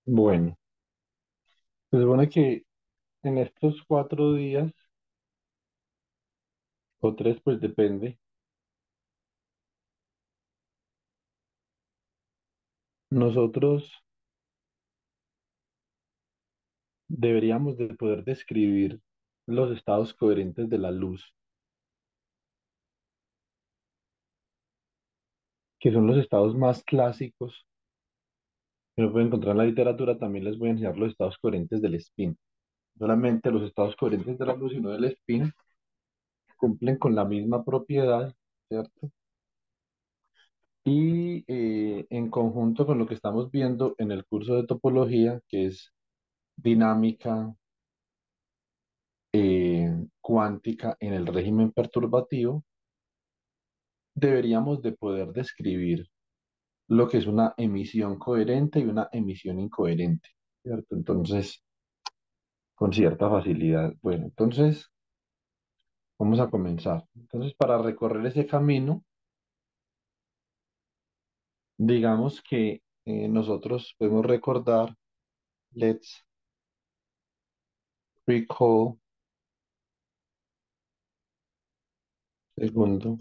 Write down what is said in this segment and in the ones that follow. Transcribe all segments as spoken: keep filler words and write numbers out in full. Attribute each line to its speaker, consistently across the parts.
Speaker 1: Bueno, se supone que en estos cuatro días, o tres, pues depende, nosotros deberíamos de poder describir los estados coherentes de la luz, que son los estados más clásicos que uno puede encontrar en la literatura. También les voy a enseñar los estados coherentes del spin. Solamente los estados coherentes de la luz y no del spin cumplen con la misma propiedad, ¿cierto? Y eh, en conjunto con lo que estamos viendo en el curso de topología, que es dinámica eh, cuántica en el régimen perturbativo, deberíamos de poder describir lo que es una emisión coherente y una emisión incoherente, ¿cierto? Entonces, con cierta facilidad. Bueno, entonces, vamos a comenzar. Entonces, para recorrer ese camino, digamos que eh, nosotros podemos recordar, let's recall, segundo,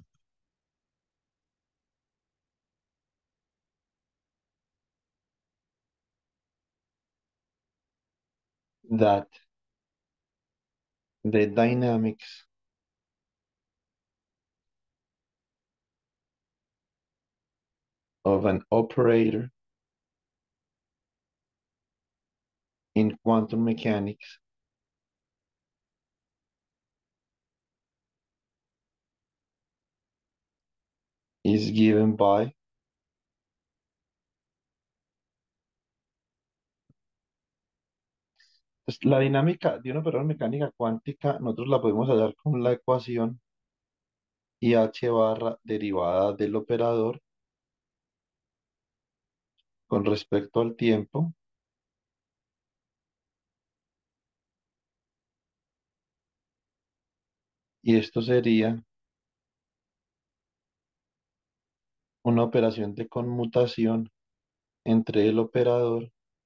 Speaker 1: that the dynamics of an operator in quantum mechanics is given by. Pues, la dinámica de un operador en mecánica cuántica, nosotros la podemos hallar con la ecuación I h barra derivada del operador con respecto al tiempo, y esto sería una operación de conmutación entre el operador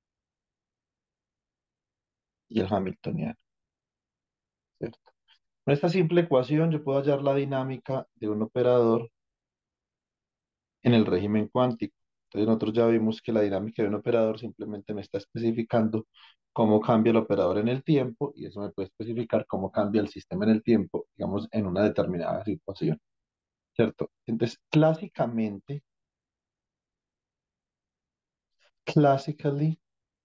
Speaker 1: y el hamiltoniano, ¿cierto? Con esta simple ecuación yo puedo hallar la dinámica de un operador en el régimen cuántico. Entonces nosotros ya vimos que la dinámica de un operador simplemente me está especificando cómo cambia el operador en el tiempo, y eso me puede especificar cómo cambia el sistema en el tiempo, digamos, en una determinada situación, ¿cierto? Entonces, clásicamente, classically,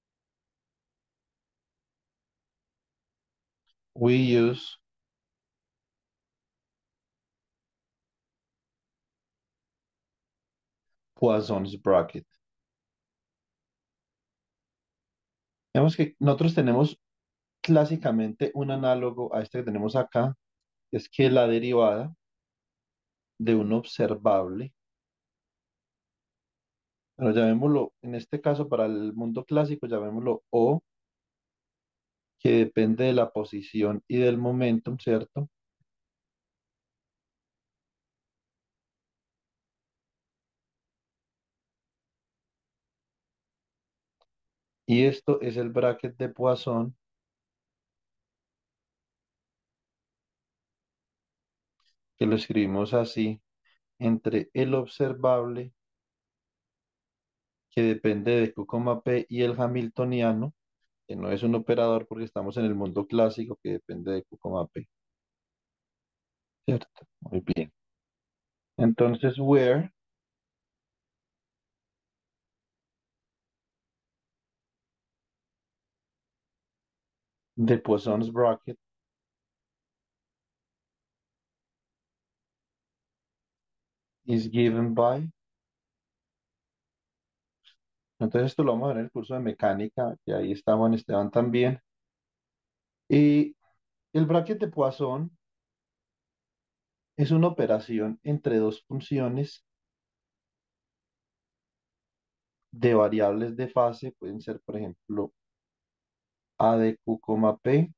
Speaker 1: we use Poisson's bracket. Digamos que nosotros tenemos clásicamente un análogo a este que tenemos acá, es que la derivada de un observable, bueno, llamémoslo, en este caso para el mundo clásico, llamémoslo O, que depende de la posición y del momentum, ¿cierto? Y esto es el bracket de Poisson, que lo escribimos así, entre el observable, que depende de Q, P, y el hamiltoniano, que no es un operador porque estamos en el mundo clásico, que depende de Q, P, ¿cierto? Muy bien. Entonces, where the Poisson's bracket is given by. Entonces, esto lo vamos a ver en el curso de mecánica, que ahí está Juan Esteban también. Y el bracket de Poisson es una operación entre dos funciones de variables de fase. Pueden ser, por ejemplo, A de Q, P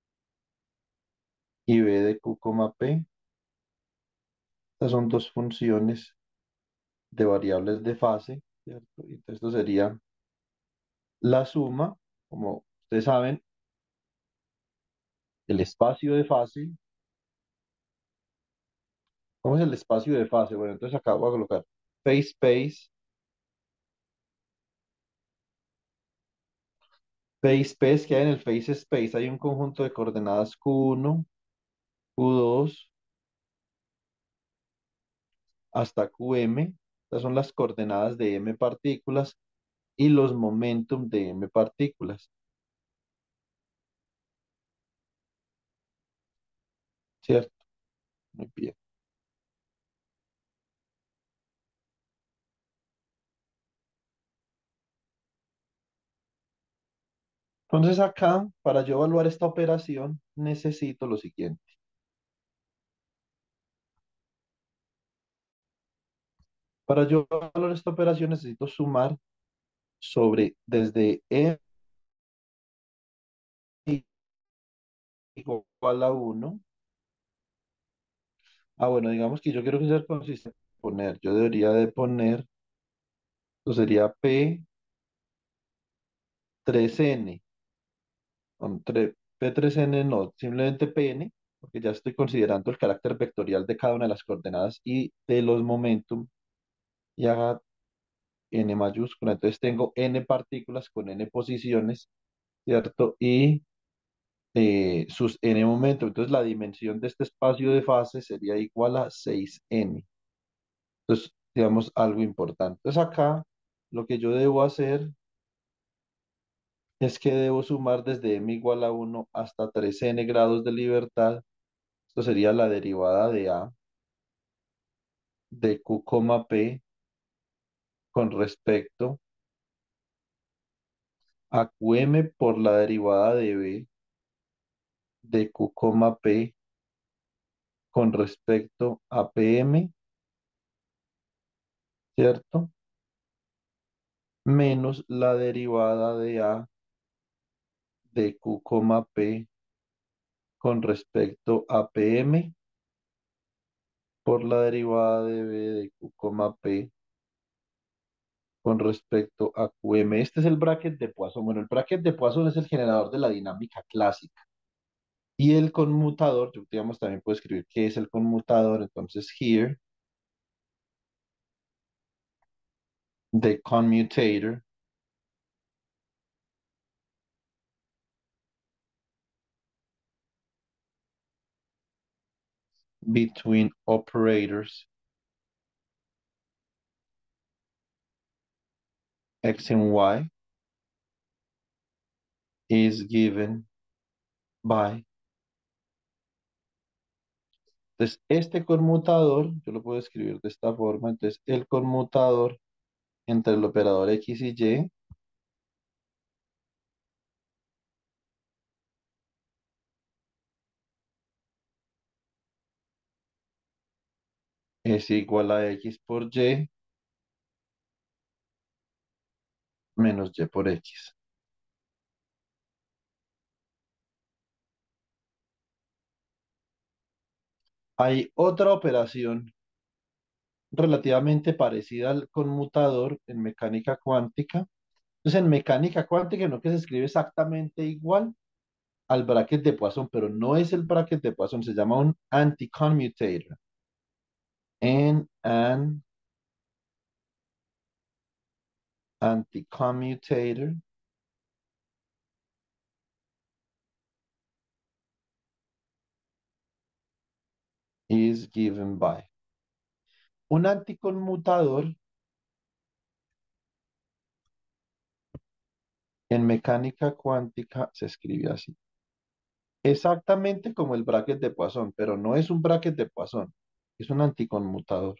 Speaker 1: y B de Q, P. Estas son dos funciones de variables de fase, ¿cierto? Y entonces esto sería La suma, como ustedes saben, el espacio de fase. ¿Cómo es el espacio de fase? Bueno, entonces acá voy a colocar phase space, phase space, que hay en el phase space, hay un conjunto de coordenadas Q uno, Q dos, hasta Q M. Estas son las coordenadas de M partículas y los momentum de M partículas, ¿cierto? Muy bien. Entonces acá, para yo evaluar esta operación, necesito lo siguiente. Para yo evaluar esta operación necesito sumar sobre desde E igual a uno. Ah, bueno, digamos que yo quiero que sea consistente. Poner, yo debería de poner, esto sería P tres N, con tre- P tres N no, simplemente P N, porque ya estoy considerando el carácter vectorial de cada una de las coordenadas y de los momentum, y haga N mayúscula. Entonces tengo N partículas con N posiciones, ¿cierto? Y eh, sus N momentos. Entonces la dimensión de este espacio de fase sería igual a seis N. Entonces, digamos, algo importante. Entonces acá lo que yo debo hacer es que debo sumar desde m igual a uno hasta tres n grados de libertad. Esto sería la derivada de A de Q, P con respecto a Q M por la derivada de B de Q, P con respecto a P M, ¿cierto? Menos la derivada de A de Q, P con respecto a P M por la derivada de B de Q, P con respecto a Q M. Este es el bracket de Poisson. Bueno, el bracket de Poisson es el generador de la dinámica clásica. Y el conmutador, yo digamos también puedo escribir qué es el conmutador. Entonces, here, the commutator between operators x and y is given by. Entonces, este conmutador, yo lo puedo escribir de esta forma. Entonces, el conmutador entre el operador x y y es igual a x por y menos y por x. Hay otra operación relativamente parecida al conmutador en mecánica cuántica. Entonces, en mecánica cuántica, no que se escribe exactamente igual al bracket de Poisson, pero no es el bracket de Poisson, se llama un anticommutator. And an anticommutator is given by. Un anticonmutador en mecánica cuántica se escribe así. Exactamente como el bracket de Poisson, pero no es un bracket de Poisson, es un anticonmutador.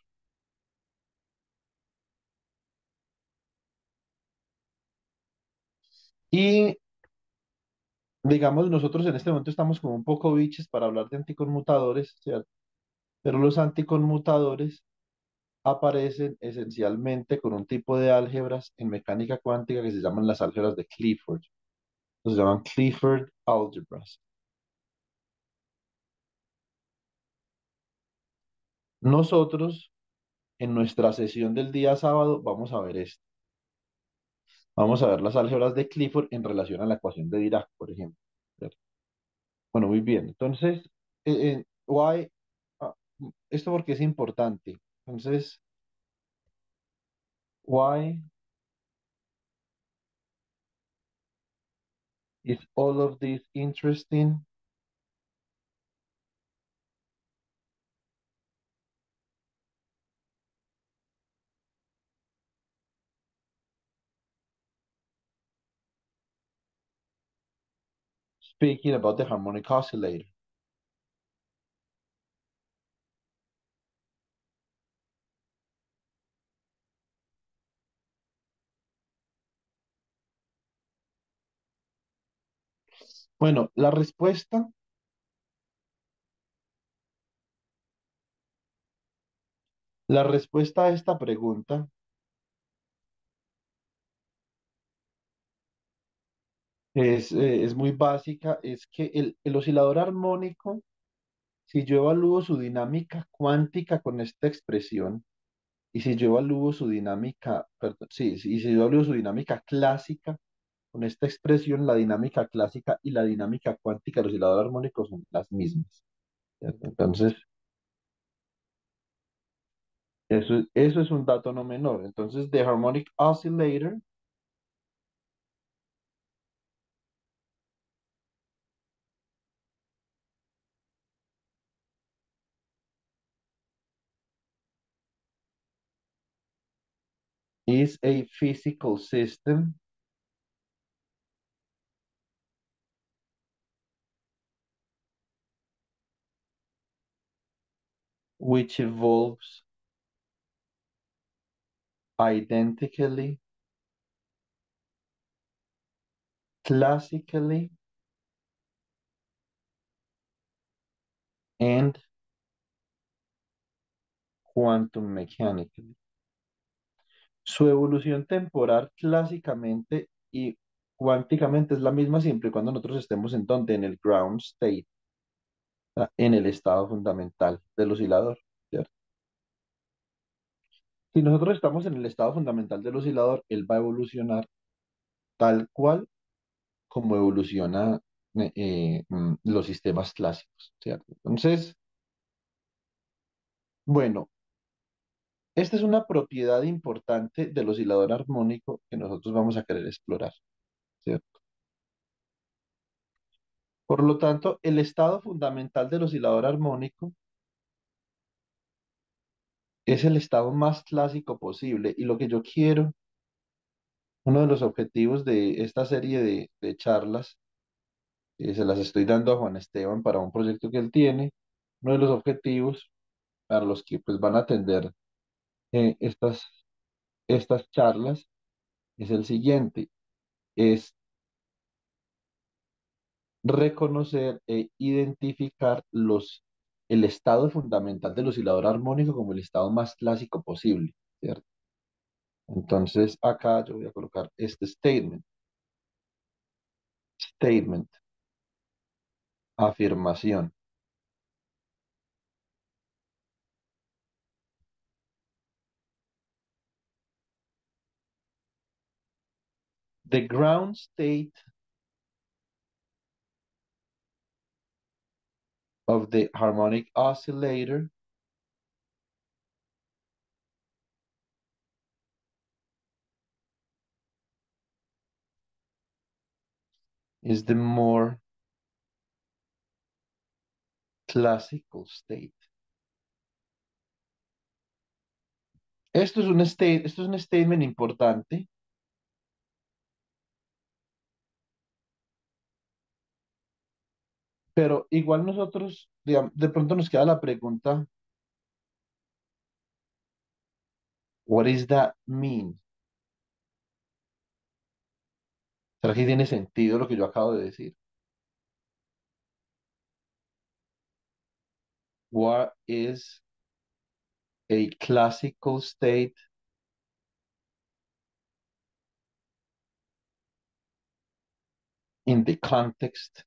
Speaker 1: Y digamos, nosotros en este momento estamos como un poco biches para hablar de anticonmutadores, ¿cierto? Pero los anticonmutadores aparecen esencialmente con un tipo de álgebras en mecánica cuántica que se llaman las álgebras de Clifford. Se llaman Clifford algebras. Nosotros, en nuestra sesión del día sábado, vamos a ver esto. Vamos a ver las álgebras de Clifford en relación a la ecuación de Dirac, por ejemplo. ¿Cierto? Bueno, muy bien. Entonces, eh, eh, why, ah, esto porque es importante. Entonces, why is all of this interesting? Speaking about the harmonic oscillator. Bueno, la respuesta, la respuesta a esta pregunta es, eh, es muy básica, es que el, el oscilador armónico, si yo evalúo su dinámica cuántica con esta expresión, y si yo evalúo su dinámica, perdón, sí, sí, y si yo evalúo su dinámica clásica con esta expresión, la dinámica clásica y la dinámica cuántica del oscilador armónico son las mismas. ¿Cierto? Entonces, eso, es- eso es un dato no menor. Entonces, the harmonic oscillator is a physical system which evolves identically, classically, and quantum mechanically. Su evolución temporal clásicamente y cuánticamente es la misma siempre y cuando nosotros estemos en donde, en el ground state, o sea, en el estado fundamental del oscilador, ¿cierto? Si nosotros estamos en el estado fundamental del oscilador, él va a evolucionar tal cual como evoluciona eh, eh, mm, los sistemas clásicos, ¿cierto? Entonces, bueno, esta es una propiedad importante del oscilador armónico que nosotros vamos a querer explorar, ¿cierto? Por lo tanto, el estado fundamental del oscilador armónico es el estado más clásico posible. Y lo que yo quiero, uno de los objetivos de esta serie de, de charlas, eh, se las estoy dando a Juan Esteban para un proyecto que él tiene, uno de los objetivos para los que pues, van a atender eh, estas, estas charlas es el siguiente, es reconocer e identificar los, el estado fundamental del oscilador armónico como el estado más clásico posible, ¿cierto? Entonces, acá yo voy a colocar este statement, statement, afirmación. The ground state of the harmonic oscillator is the more classical state. Esto es un state, esto es un statement importante, pero igual nosotros, digamos, de pronto nos queda la pregunta, what does that mean? ¿Será que tiene sentido lo que yo acabo de decir? What is a classical state in the context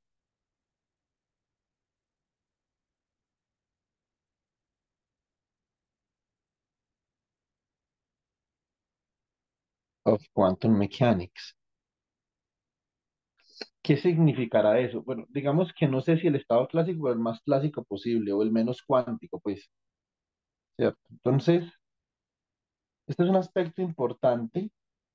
Speaker 1: of Quantum Mechanics. ¿Qué significará eso? Bueno, digamos que no sé si el estado clásico es el más clásico posible o el menos cuántico, pues, ¿cierto? Entonces, este es un aspecto importante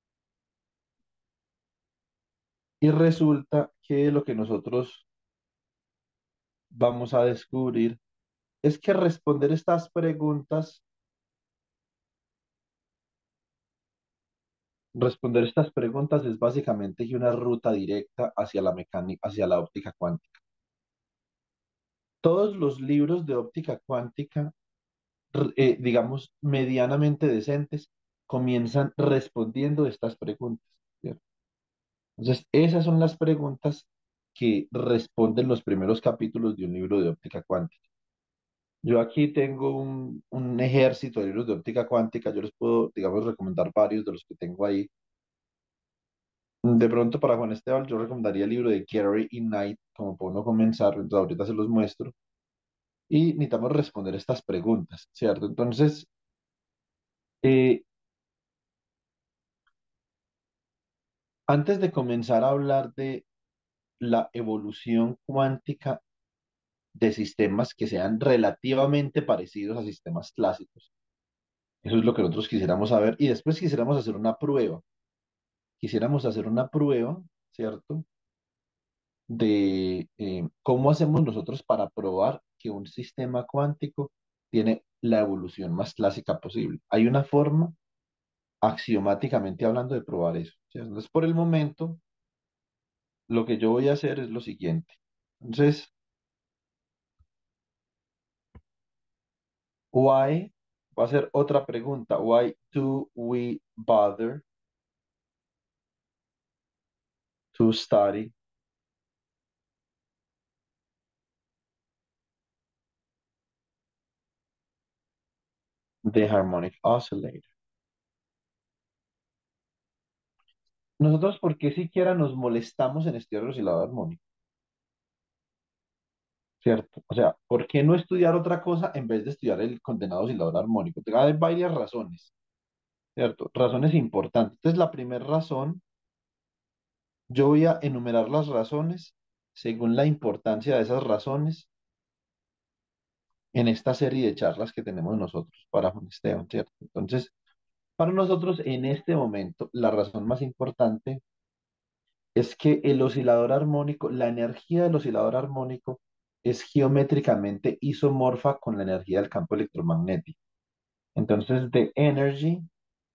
Speaker 1: y resulta que lo que nosotros vamos a descubrir es que responder estas preguntas, responder estas preguntas es básicamente que una ruta directa hacia la mecánica, hacia la óptica cuántica. Todos los libros de óptica cuántica, r- eh, digamos, medianamente decentes, comienzan respondiendo estas preguntas, ¿cierto? Entonces, esas son las preguntas que responden los primeros capítulos de un libro de óptica cuántica. Yo aquí tengo un, un ejército de libros de óptica cuántica, yo les puedo, digamos, recomendar varios de los que tengo ahí. De pronto para Juan Esteban yo recomendaría el libro de Gary y Knight como para uno comenzar, entonces ahorita se los muestro. Y necesitamos responder estas preguntas, ¿cierto? Entonces, eh, antes de comenzar a hablar de la evolución cuántica de sistemas que sean relativamente parecidos a sistemas clásicos, eso es lo que nosotros quisiéramos saber. Y después quisiéramos hacer una prueba. Quisiéramos hacer una prueba, ¿cierto? De eh, cómo hacemos nosotros para probar que un sistema cuántico tiene la evolución más clásica posible. Hay una forma, axiomáticamente hablando, de probar eso, ¿cierto? Entonces, por el momento, lo que yo voy a hacer es lo siguiente. Entonces, why, va a ser otra pregunta. Why do we bother to study the harmonic oscillator? Nosotros, ¿por qué siquiera nos molestamos en estudiar el oscilador armónico? ¿Cierto? O sea, ¿por qué no estudiar otra cosa en vez de estudiar el condenado oscilador armónico? Te- Hay varias razones, ¿cierto? Razones importantes. Entonces, la primera razón, yo voy a enumerar las razones según la importancia de esas razones en esta serie de charlas que tenemos nosotros para Juan Esteban, ¿cierto? Entonces, para nosotros en este momento, la razón más importante es que el oscilador armónico, la energía del oscilador armónico es geométricamente isomorfa con la energía del campo electromagnético. Entonces, the energy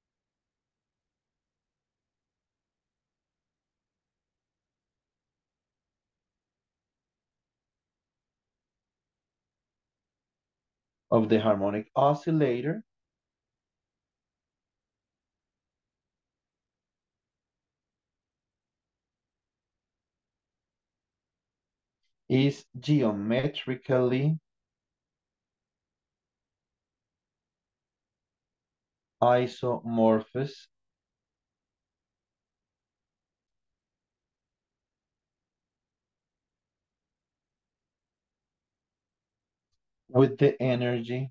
Speaker 1: of the harmonic oscillator is geometrically isomorphous with the energy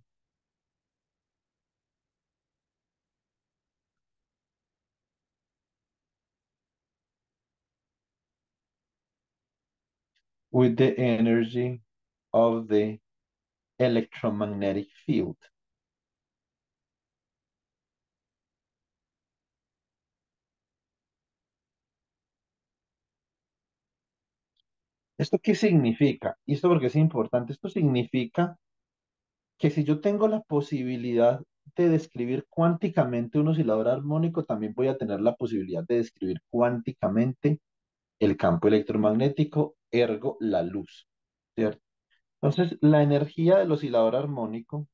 Speaker 1: with the energy of the electromagnetic field. ¿Esto qué significa? Y esto porque es importante. Esto significa que si yo tengo la posibilidad de describir cuánticamente un oscilador armónico, también voy a tener la posibilidad de describir cuánticamente el campo electromagnético, ergo la luz, ¿cierto? Entonces, la energía del oscilador armónico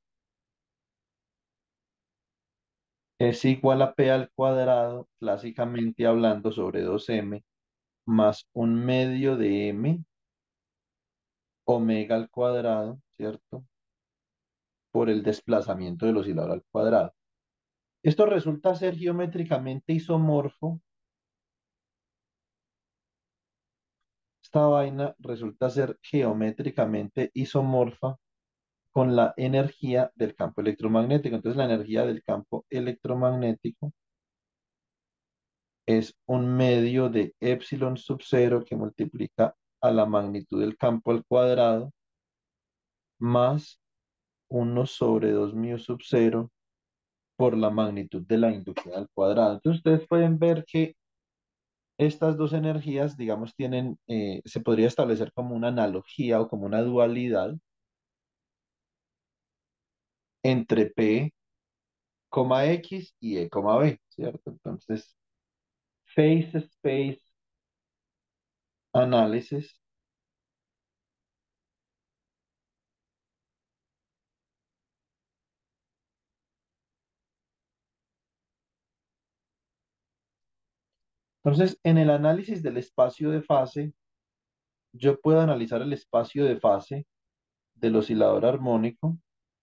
Speaker 1: es igual a P al cuadrado, clásicamente hablando sobre dos eme, más un medio de M, omega al cuadrado, ¿cierto? Por el desplazamiento del oscilador al cuadrado. Esto resulta ser geométricamente isomorfo. Esta vaina resulta ser geométricamente isomorfa con la energía del campo electromagnético. Entonces, la energía del campo electromagnético es un medio de epsilon sub cero que multiplica a la magnitud del campo al cuadrado más uno sobre dos mu sub cero por la magnitud de la inducción al cuadrado. Entonces ustedes pueden ver que estas dos energías, digamos, tienen, eh, se podría establecer como una analogía o como una dualidad entre P, X y E, B, ¿cierto? Entonces, phase space análisis. Entonces, en el análisis del espacio de fase, yo puedo analizar el espacio de fase del oscilador armónico,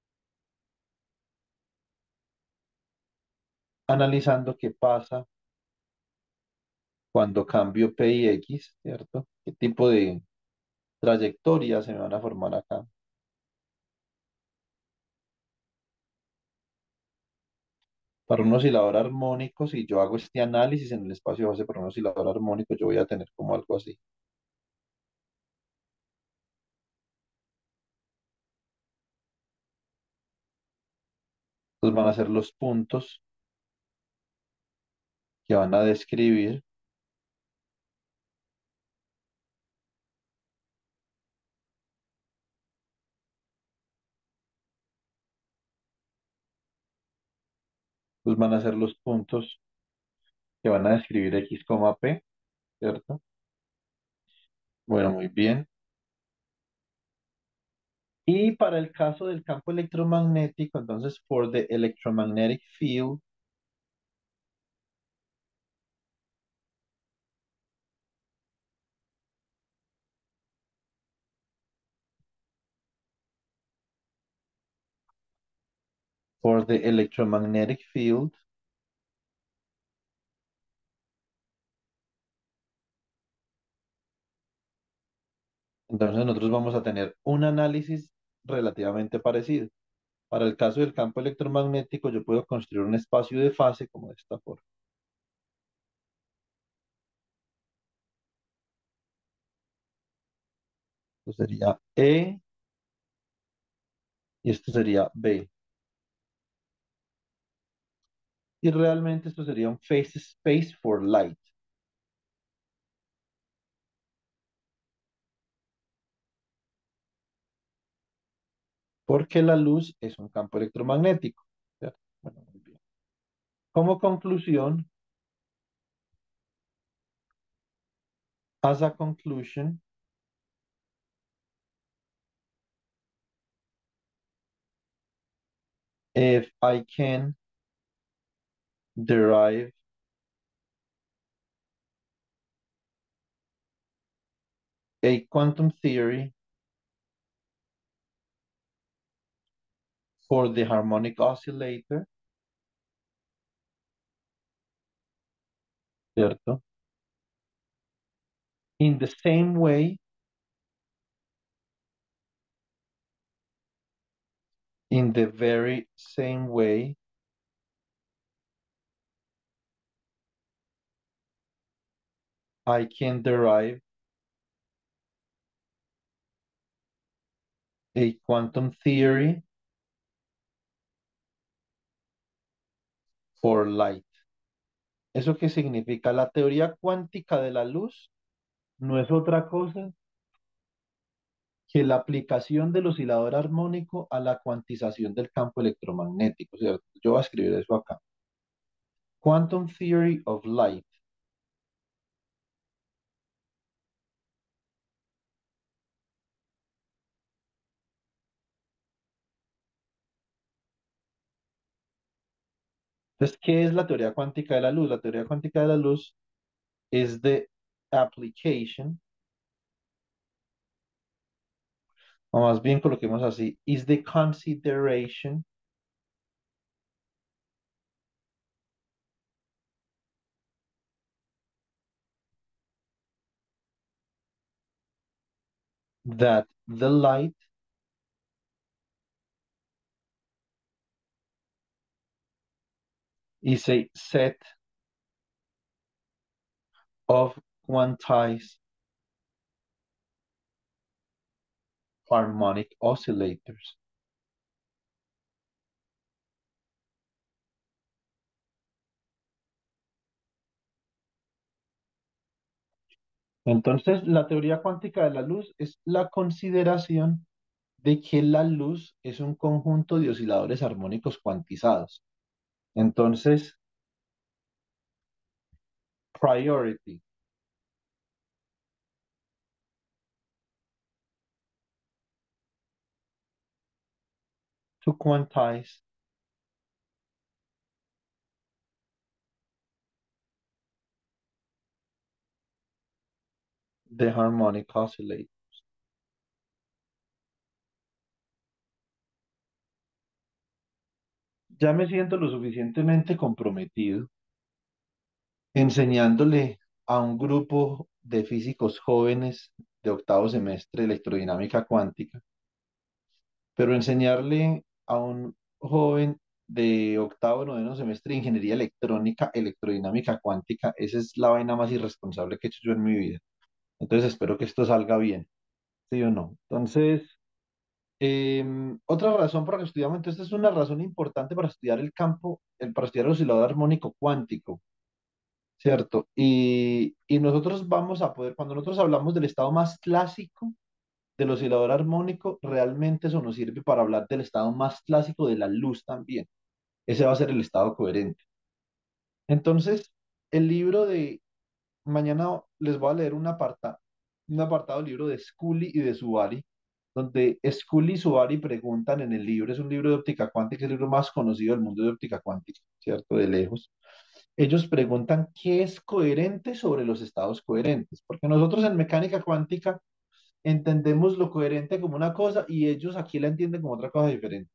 Speaker 1: analizando qué pasa cuando cambio P y X, ¿cierto? ¿Qué tipo de trayectorias se me van a formar acá? Para un oscilador armónico, si yo hago este análisis en el espacio de fase para un oscilador armónico, yo voy a tener como algo así. Entonces van a ser los puntos que van a describir, pues van a ser los puntos que van a describir X, P, ¿cierto? Bueno, muy bien. Y para el caso del campo electromagnético, entonces, for the electromagnetic field, for the electromagnetic field, entonces nosotros vamos a tener un análisis relativamente parecido. Para el caso del campo electromagnético, yo puedo construir un espacio de fase como de esta forma. Esto sería E y esto sería B. Y realmente esto sería un phase space for light, porque la luz es un campo electromagnético, ¿cierto? Bueno, muy bien. Como conclusión, as a conclusion, if I can derive a quantum theory for the harmonic oscillator, ¿cierto? In the same way, in the very same way, I can derive a quantum theory for light. ¿Eso qué significa? La teoría cuántica de la luz no es otra cosa que la aplicación del oscilador armónico a la cuantización del campo electromagnético, ¿cierto? Yo voy a escribir eso acá. Quantum Theory of Light. Entonces, ¿qué es la teoría cuántica de la luz? La teoría cuántica de la luz es the application, o más bien coloquemos así, is the consideration that the light is a set of quantized harmonic oscillators. Entonces, la teoría cuántica de la luz es la consideración de que la luz es un conjunto de osciladores armónicos cuantizados. Entonces, priority to quantize the harmonic oscillator. Ya me siento lo suficientemente comprometido enseñándole a un grupo de físicos jóvenes de octavo semestre electrodinámica cuántica, pero enseñarle a un joven de octavo, noveno semestre de ingeniería electrónica, electrodinámica cuántica, esa es la vaina más irresponsable que he hecho yo en mi vida. Entonces espero que esto salga bien, ¿sí o no? Entonces, em, otra razón para que estudiamos, entonces esta es una razón importante para estudiar el campo, el, para estudiar el oscilador armónico cuántico, ¿cierto? Y, y nosotros vamos a poder, cuando nosotros hablamos del estado más clásico del oscilador armónico, realmente eso nos sirve para hablar del estado más clásico de la luz también. Ese va a ser el estado coherente. Entonces, el libro de mañana les voy a leer un apartado, un apartado del libro de Scully y de Subari, donde Scully y Subari preguntan en el libro, es un libro de óptica cuántica, es el libro más conocido del mundo de óptica cuántica, ¿cierto? De lejos. Ellos preguntan qué es coherente sobre los estados coherentes, porque nosotros en mecánica cuántica entendemos lo coherente como una cosa y ellos aquí la entienden como otra cosa diferente.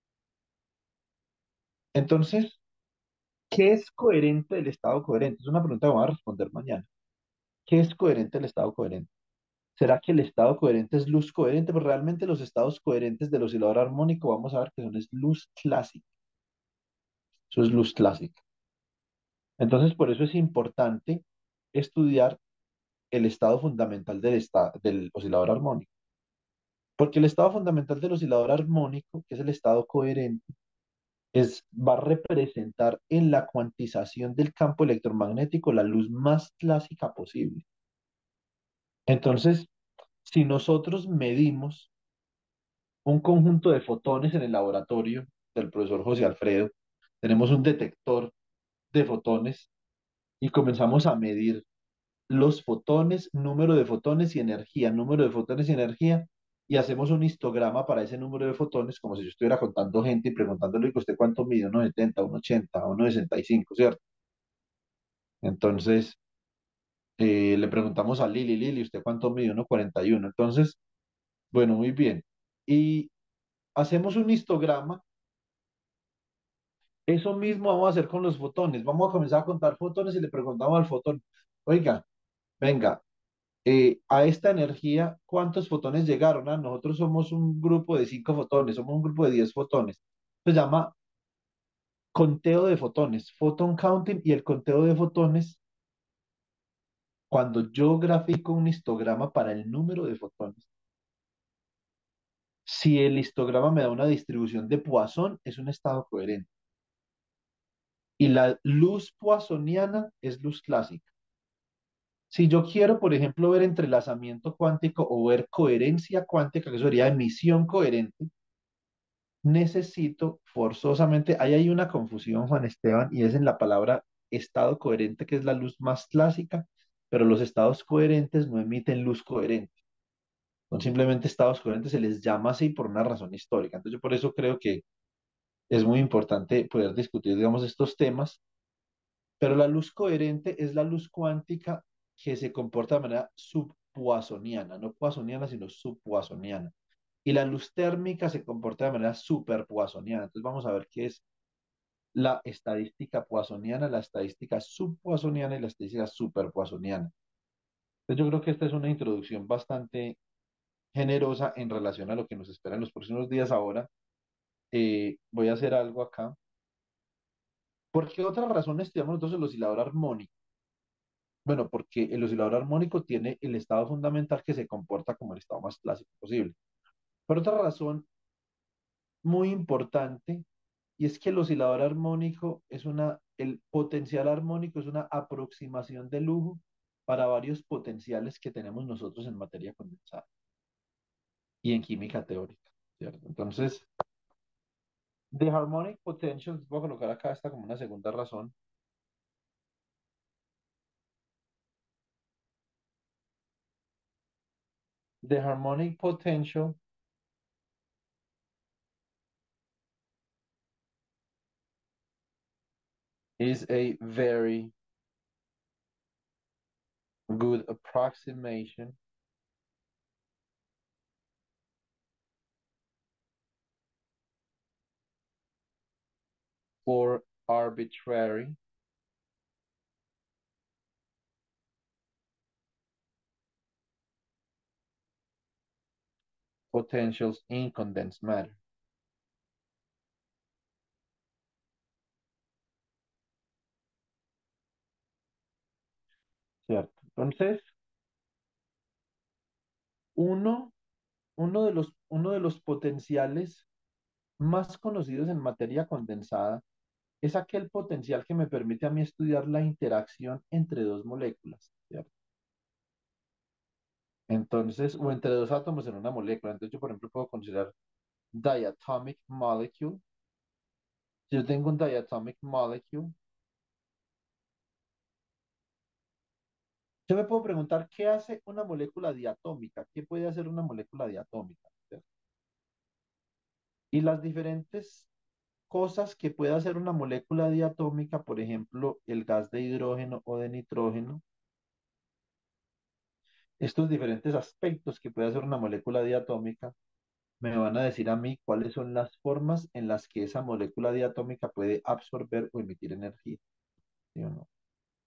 Speaker 1: Entonces, ¿qué es coherente del estado coherente? Es una pregunta que voy a responder mañana. ¿Qué es coherente del estado coherente? ¿Será que el estado coherente es luz coherente? Pero realmente los estados coherentes del oscilador armónico vamos a ver que son es luz clásica. Eso es luz clásica. Entonces, por eso es importante estudiar el estado fundamental del, esta- del oscilador armónico. Porque el estado fundamental del oscilador armónico, que es el estado coherente, es, va a representar en la cuantización del campo electromagnético la luz más clásica posible. Entonces, si nosotros medimos un conjunto de fotones en el laboratorio del profesor José Alfredo, tenemos un detector de fotones y comenzamos a medir los fotones, número de fotones y energía, número de fotones y energía, y hacemos un histograma para ese número de fotones, como si yo estuviera contando gente y preguntándole que usted cuánto mide, uno setenta, uno ochenta, uno sesenta y cinco, ¿cierto? Entonces, eh, le preguntamos a Lili, Lili, ¿usted cuánto mide? uno cuarenta y uno. Entonces, bueno, muy bien. Y hacemos un histograma. Eso mismo vamos a hacer con los fotones. Vamos a comenzar a contar fotones y le preguntamos al fotón, oiga, venga, eh, a esta energía, ¿cuántos fotones llegaron? Ah, nosotros somos un grupo de cinco fotones, somos un grupo de diez fotones. Se llama conteo de fotones, photon counting, y el conteo de fotones, cuando yo grafico un histograma para el número de fotones, si el histograma me da una distribución de Poisson, es un estado coherente. Y la luz poissoniana es luz clásica. Si yo quiero, por ejemplo, ver entrelazamiento cuántico o ver coherencia cuántica, que sería emisión coherente, necesito forzosamente, ahí hay una confusión, Juan Esteban, y es en la palabra estado coherente, que es la luz más clásica, pero los estados coherentes no emiten luz coherente. Son simplemente estados coherentes, se les llama así por una razón histórica. Entonces, yo por eso creo que es muy importante poder discutir, digamos, estos temas, pero la luz coherente es la luz cuántica que se comporta de manera subpoissoniana, no poissoniana, sino subpoissoniana. Y la luz térmica se comporta de manera superpoissoniana. Entonces vamos a ver qué es la estadística poissoniana, la estadística subpoissoniana y la estadística superpoissoniana. Entonces yo creo que esta es una introducción bastante generosa en relación a lo que nos espera en los próximos días. Ahora eh, voy a hacer algo acá. ¿Por qué otra razón estudiamos nosotros el oscilador armónico? Bueno, porque el oscilador armónico tiene el estado fundamental que se comporta como el estado más clásico posible. Por otra razón muy importante, y es que el oscilador armónico es una, el potencial armónico es una aproximación de lujo para varios potenciales que tenemos nosotros en materia condensada y en química teórica, ¿cierto? Entonces, the harmonic potential, voy a colocar acá esta como una segunda razón. The harmonic potential is a very good approximation for arbitrary potentials in condensed matter. ¿Cierto? Entonces, uno, uno de los, uno de los potenciales más conocidos en materia condensada es aquel potencial que me permite a mí estudiar la interacción entre dos moléculas, ¿cierto? Entonces, o entre dos átomos en una molécula. Entonces, yo, por ejemplo, puedo considerar diatomic molecule. Si yo tengo un diatomic molecule, yo me puedo preguntar qué hace una molécula diatómica, qué puede hacer una molécula diatómica, ¿cierto? Y las diferentes cosas que puede hacer una molécula diatómica, por ejemplo, el gas de hidrógeno o de nitrógeno, estos diferentes aspectos que puede hacer una molécula diatómica, me van a decir a mí cuáles son las formas en las que esa molécula diatómica puede absorber o emitir energía, ¿sí o no?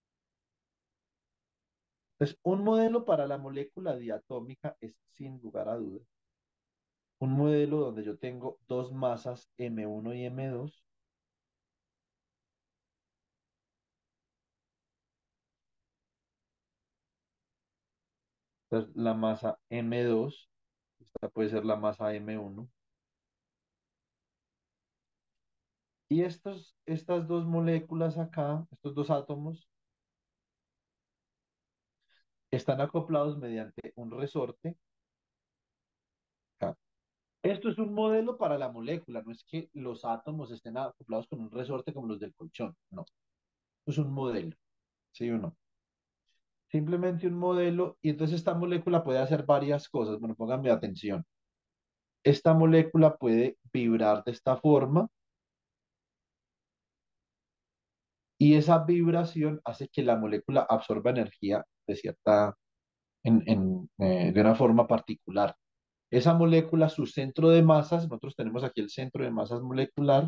Speaker 1: Entonces, un modelo para la molécula diatómica es, sin lugar a dudas, un modelo donde yo tengo dos masas M uno y M dos. Entonces, la masa M dos, esta puede ser la masa M uno. Y estos, estas dos moléculas acá, estos dos átomos, están acoplados mediante un resorte acá. Esto es un modelo para la molécula, no es que los átomos estén acoplados con un resorte como los del colchón, no. Esto es un modelo, ¿sí o no? Simplemente un modelo, y entonces esta molécula puede hacer varias cosas. Bueno, pónganme atención. Esta molécula puede vibrar de esta forma y esa vibración hace que la molécula absorba energía de cierta, en, en, eh, de una forma particular. Esa molécula, su centro de masas, nosotros tenemos aquí el centro de masas molecular,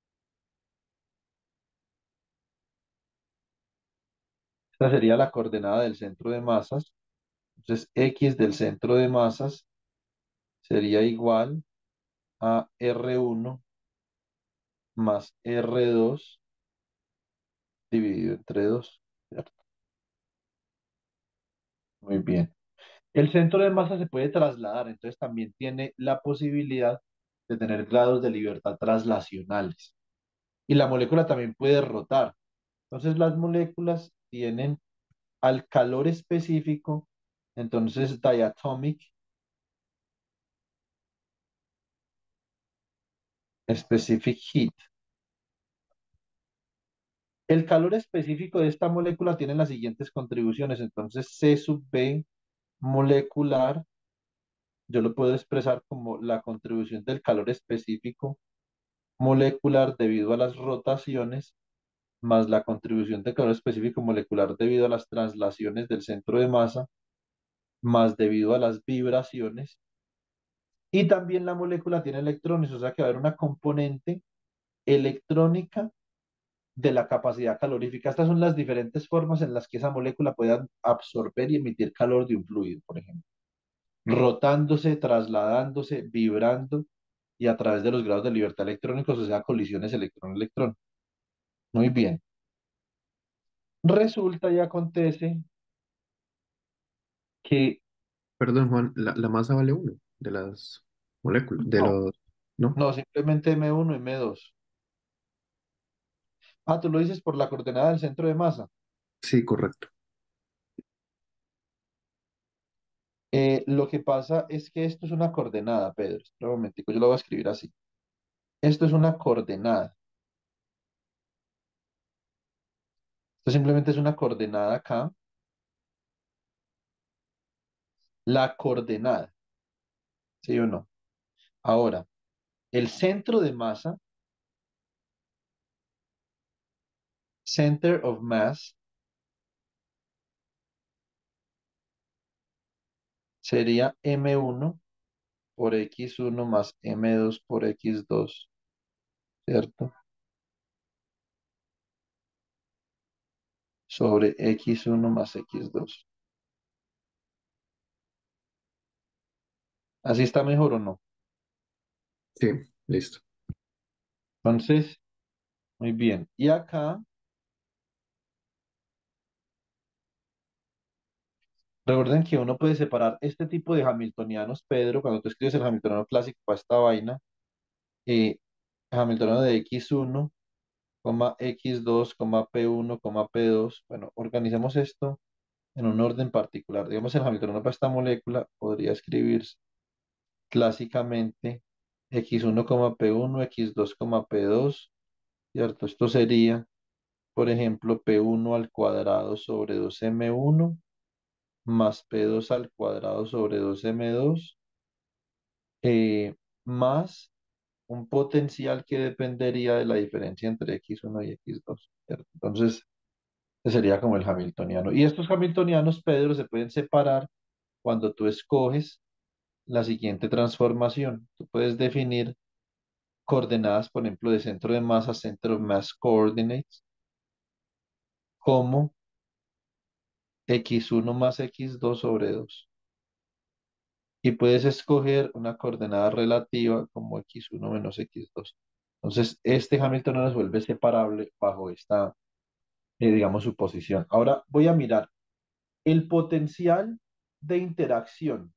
Speaker 1: esta sería la coordenada del centro de masas. Entonces, X del centro de masas sería igual a R uno más R dos dividido entre dos, ¿cierto? Muy bien. El centro de masa se puede trasladar, entonces también tiene la posibilidad de tener grados de libertad traslacionales. Y la molécula también puede rotar. Entonces las moléculas tienen al calor específico, entonces diatomic specific heat. El calor específico de esta molécula tiene las siguientes contribuciones, entonces C sub B molecular, yo lo puedo expresar como la contribución del calor específico molecular debido a las rotaciones, más la contribución de calor específico molecular debido a las translaciones del centro de masa, más debido a las vibraciones. Y también la molécula tiene electrones, o sea que va a haber una componente electrónica de la capacidad calorífica. Estas son las diferentes formas en las que esa molécula puede absorber y emitir calor de un fluido, por ejemplo. Rotándose, trasladándose, vibrando y a través de los grados de libertad electrónicos, o sea, colisiones electrón-electrón. Muy bien. Resulta y acontece que
Speaker 2: Perdón, Juan, la, la masa vale uno de las moléculas, de
Speaker 1: no,
Speaker 2: los, ¿no?
Speaker 1: no, simplemente m uno y m dos. Ah, tú lo dices por la coordenada del centro de masa.
Speaker 2: Sí, correcto.
Speaker 1: Eh, lo que pasa es que esto es una coordenada, Pedro. Espera un momentico, yo lo voy a escribir así. Esto es una coordenada. Esto simplemente es una coordenada acá. La coordenada, ¿sí o no? Ahora, el centro de masa, center of mass, sería m uno por x uno más m dos por x dos, ¿cierto? Sobre x uno más x dos. ¿Así está mejor o no?
Speaker 2: Sí, listo.
Speaker 1: Entonces, muy bien. Y acá, recuerden que uno puede separar este tipo de hamiltonianos, Pedro, cuando tú escribes el hamiltoniano clásico para esta vaina, eh, hamiltoniano de x uno, coma x dos, coma p uno, coma p dos. Bueno, organicemos esto en un orden particular. Digamos, el hamiltoniano para esta molécula podría escribirse clásicamente x uno, p uno, x dos, p dos, ¿cierto? Esto sería, por ejemplo, p uno al cuadrado sobre dos m uno más p dos al cuadrado sobre dos m dos, eh, más un potencial que dependería de la diferencia entre x uno y x dos, ¿cierto? Entonces, ese sería como el hamiltoniano. Y estos hamiltonianos, Pedro, se pueden separar cuando tú escoges la siguiente transformación. Tú puedes definir coordenadas, por ejemplo, de centro de masa, center of mass coordinates, como x uno más x dos sobre dos. Y puedes escoger una coordenada relativa como x uno menos x dos. Entonces, este Hamiltoniano se vuelve separable bajo esta, eh, digamos, suposición. Ahora voy a mirar el potencial de interacción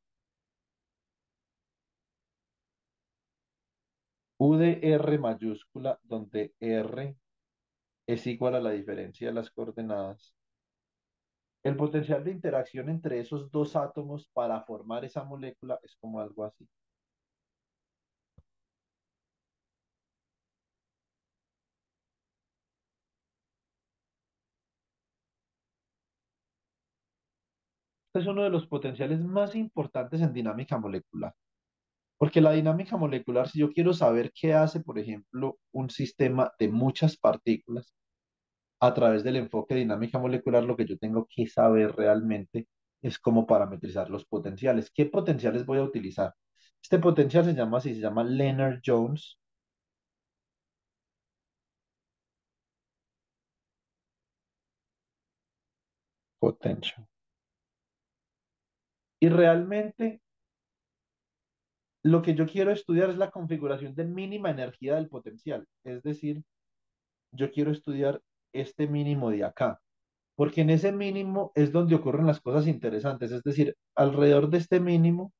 Speaker 1: U de R mayúscula, donde R es igual a la diferencia de las coordenadas. El potencial de interacción entre esos dos átomos para formar esa molécula es como algo así. Este es uno de los potenciales más importantes en dinámica molecular. Porque la dinámica molecular, si yo quiero saber qué hace, por ejemplo, un sistema de muchas partículas, a través del enfoque de dinámica molecular, lo que yo tengo que saber realmente es cómo parametrizar los potenciales. ¿Qué potenciales voy a utilizar? Este potencial se llama así, se llama Lennard-Jones potential. Y realmente lo que yo quiero estudiar es la configuración de mínima energía del potencial. Es decir, yo quiero estudiar este mínimo de acá, porque en ese mínimo es donde ocurren las cosas interesantes. Es decir, alrededor de este mínimo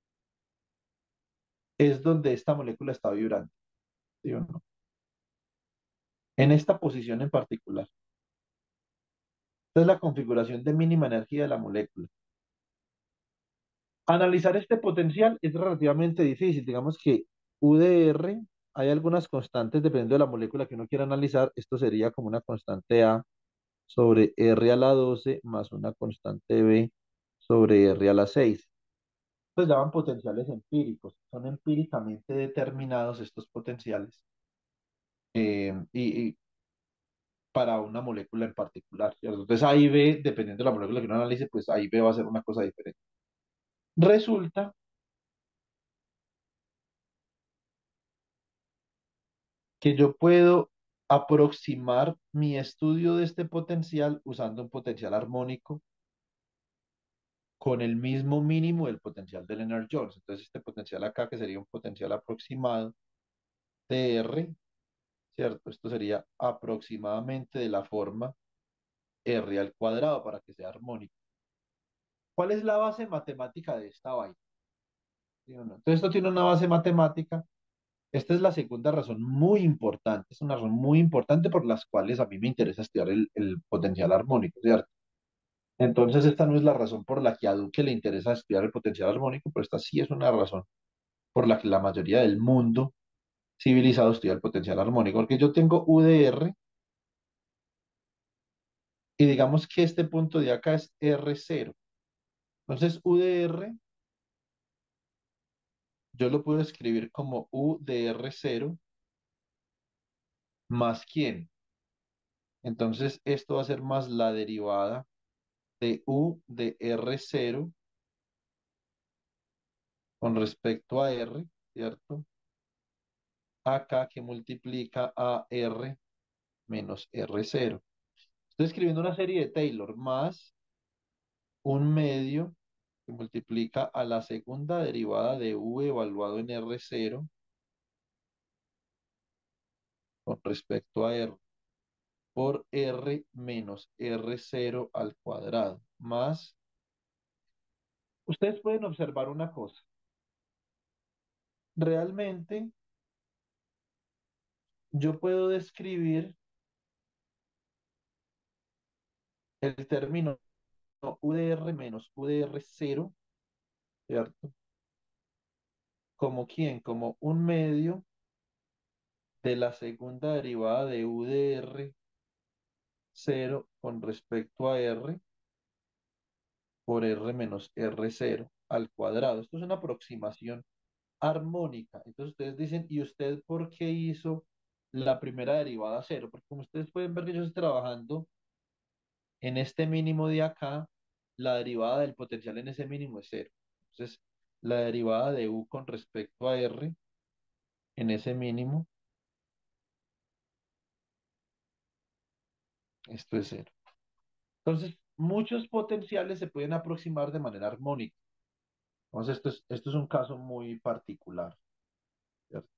Speaker 1: es donde esta molécula está vibrando, ¿sí o no? En esta posición en particular. Esta es la configuración de mínima energía de la molécula. Analizar este potencial es relativamente difícil. Digamos que U de R, hay algunas constantes dependiendo de la molécula que uno quiera analizar. Esto sería como una constante A sobre R a la doce más una constante B sobre R a la seis. Pues llaman potenciales empíricos. Son empíricamente determinados estos potenciales, eh, y, y para una molécula en particular, ¿cierto? Entonces ahí B, dependiendo de la molécula que uno analice, pues ahí B va a ser una cosa diferente. Resulta que yo puedo aproximar mi estudio de este potencial usando un potencial armónico con el mismo mínimo del potencial de Lennard-Jones. Entonces, este potencial acá, que sería un potencial aproximado de R, ¿cierto? Esto sería aproximadamente de la forma R al cuadrado para que sea armónico. ¿Cuál es la base matemática de esta vaina? ¿Sí o no? Entonces esto tiene una base matemática. Esta es la segunda razón muy importante, es una razón muy importante por las cuales a mí me interesa estudiar el, el potencial armónico, ¿cierto? Entonces esta no es la razón por la que a Duque le interesa estudiar el potencial armónico, pero esta sí es una razón por la que la mayoría del mundo civilizado estudia el potencial armónico, porque yo tengo U D R y digamos que este punto de acá es R cero. Entonces U D R yo lo puedo escribir como U de R cero más quién. Entonces esto va a ser más la derivada de U de R cero con respecto a R, ¿cierto? Acá que multiplica a R menos R cero. Estoy escribiendo una serie de Taylor más un medio que multiplica a la segunda derivada de U evaluado en R cero con respecto a R por R menos R cero al cuadrado, más, ustedes pueden observar una cosa, realmente yo puedo describir el término U de R menos U de R cero, ¿cierto? Como quién, como un medio de la segunda derivada de U de R cero con respecto a R por R menos R cero al cuadrado. Esto es una aproximación armónica. Entonces ustedes dicen, ¿y usted por qué hizo la primera derivada a cero? Porque como ustedes pueden ver que yo estoy trabajando en este mínimo de acá, la derivada del potencial en ese mínimo es cero. Entonces, la derivada de U con respecto a R en ese mínimo, esto es cero. Entonces, muchos potenciales se pueden aproximar de manera armónica. Entonces, esto es, esto es un caso muy particular, ¿cierto?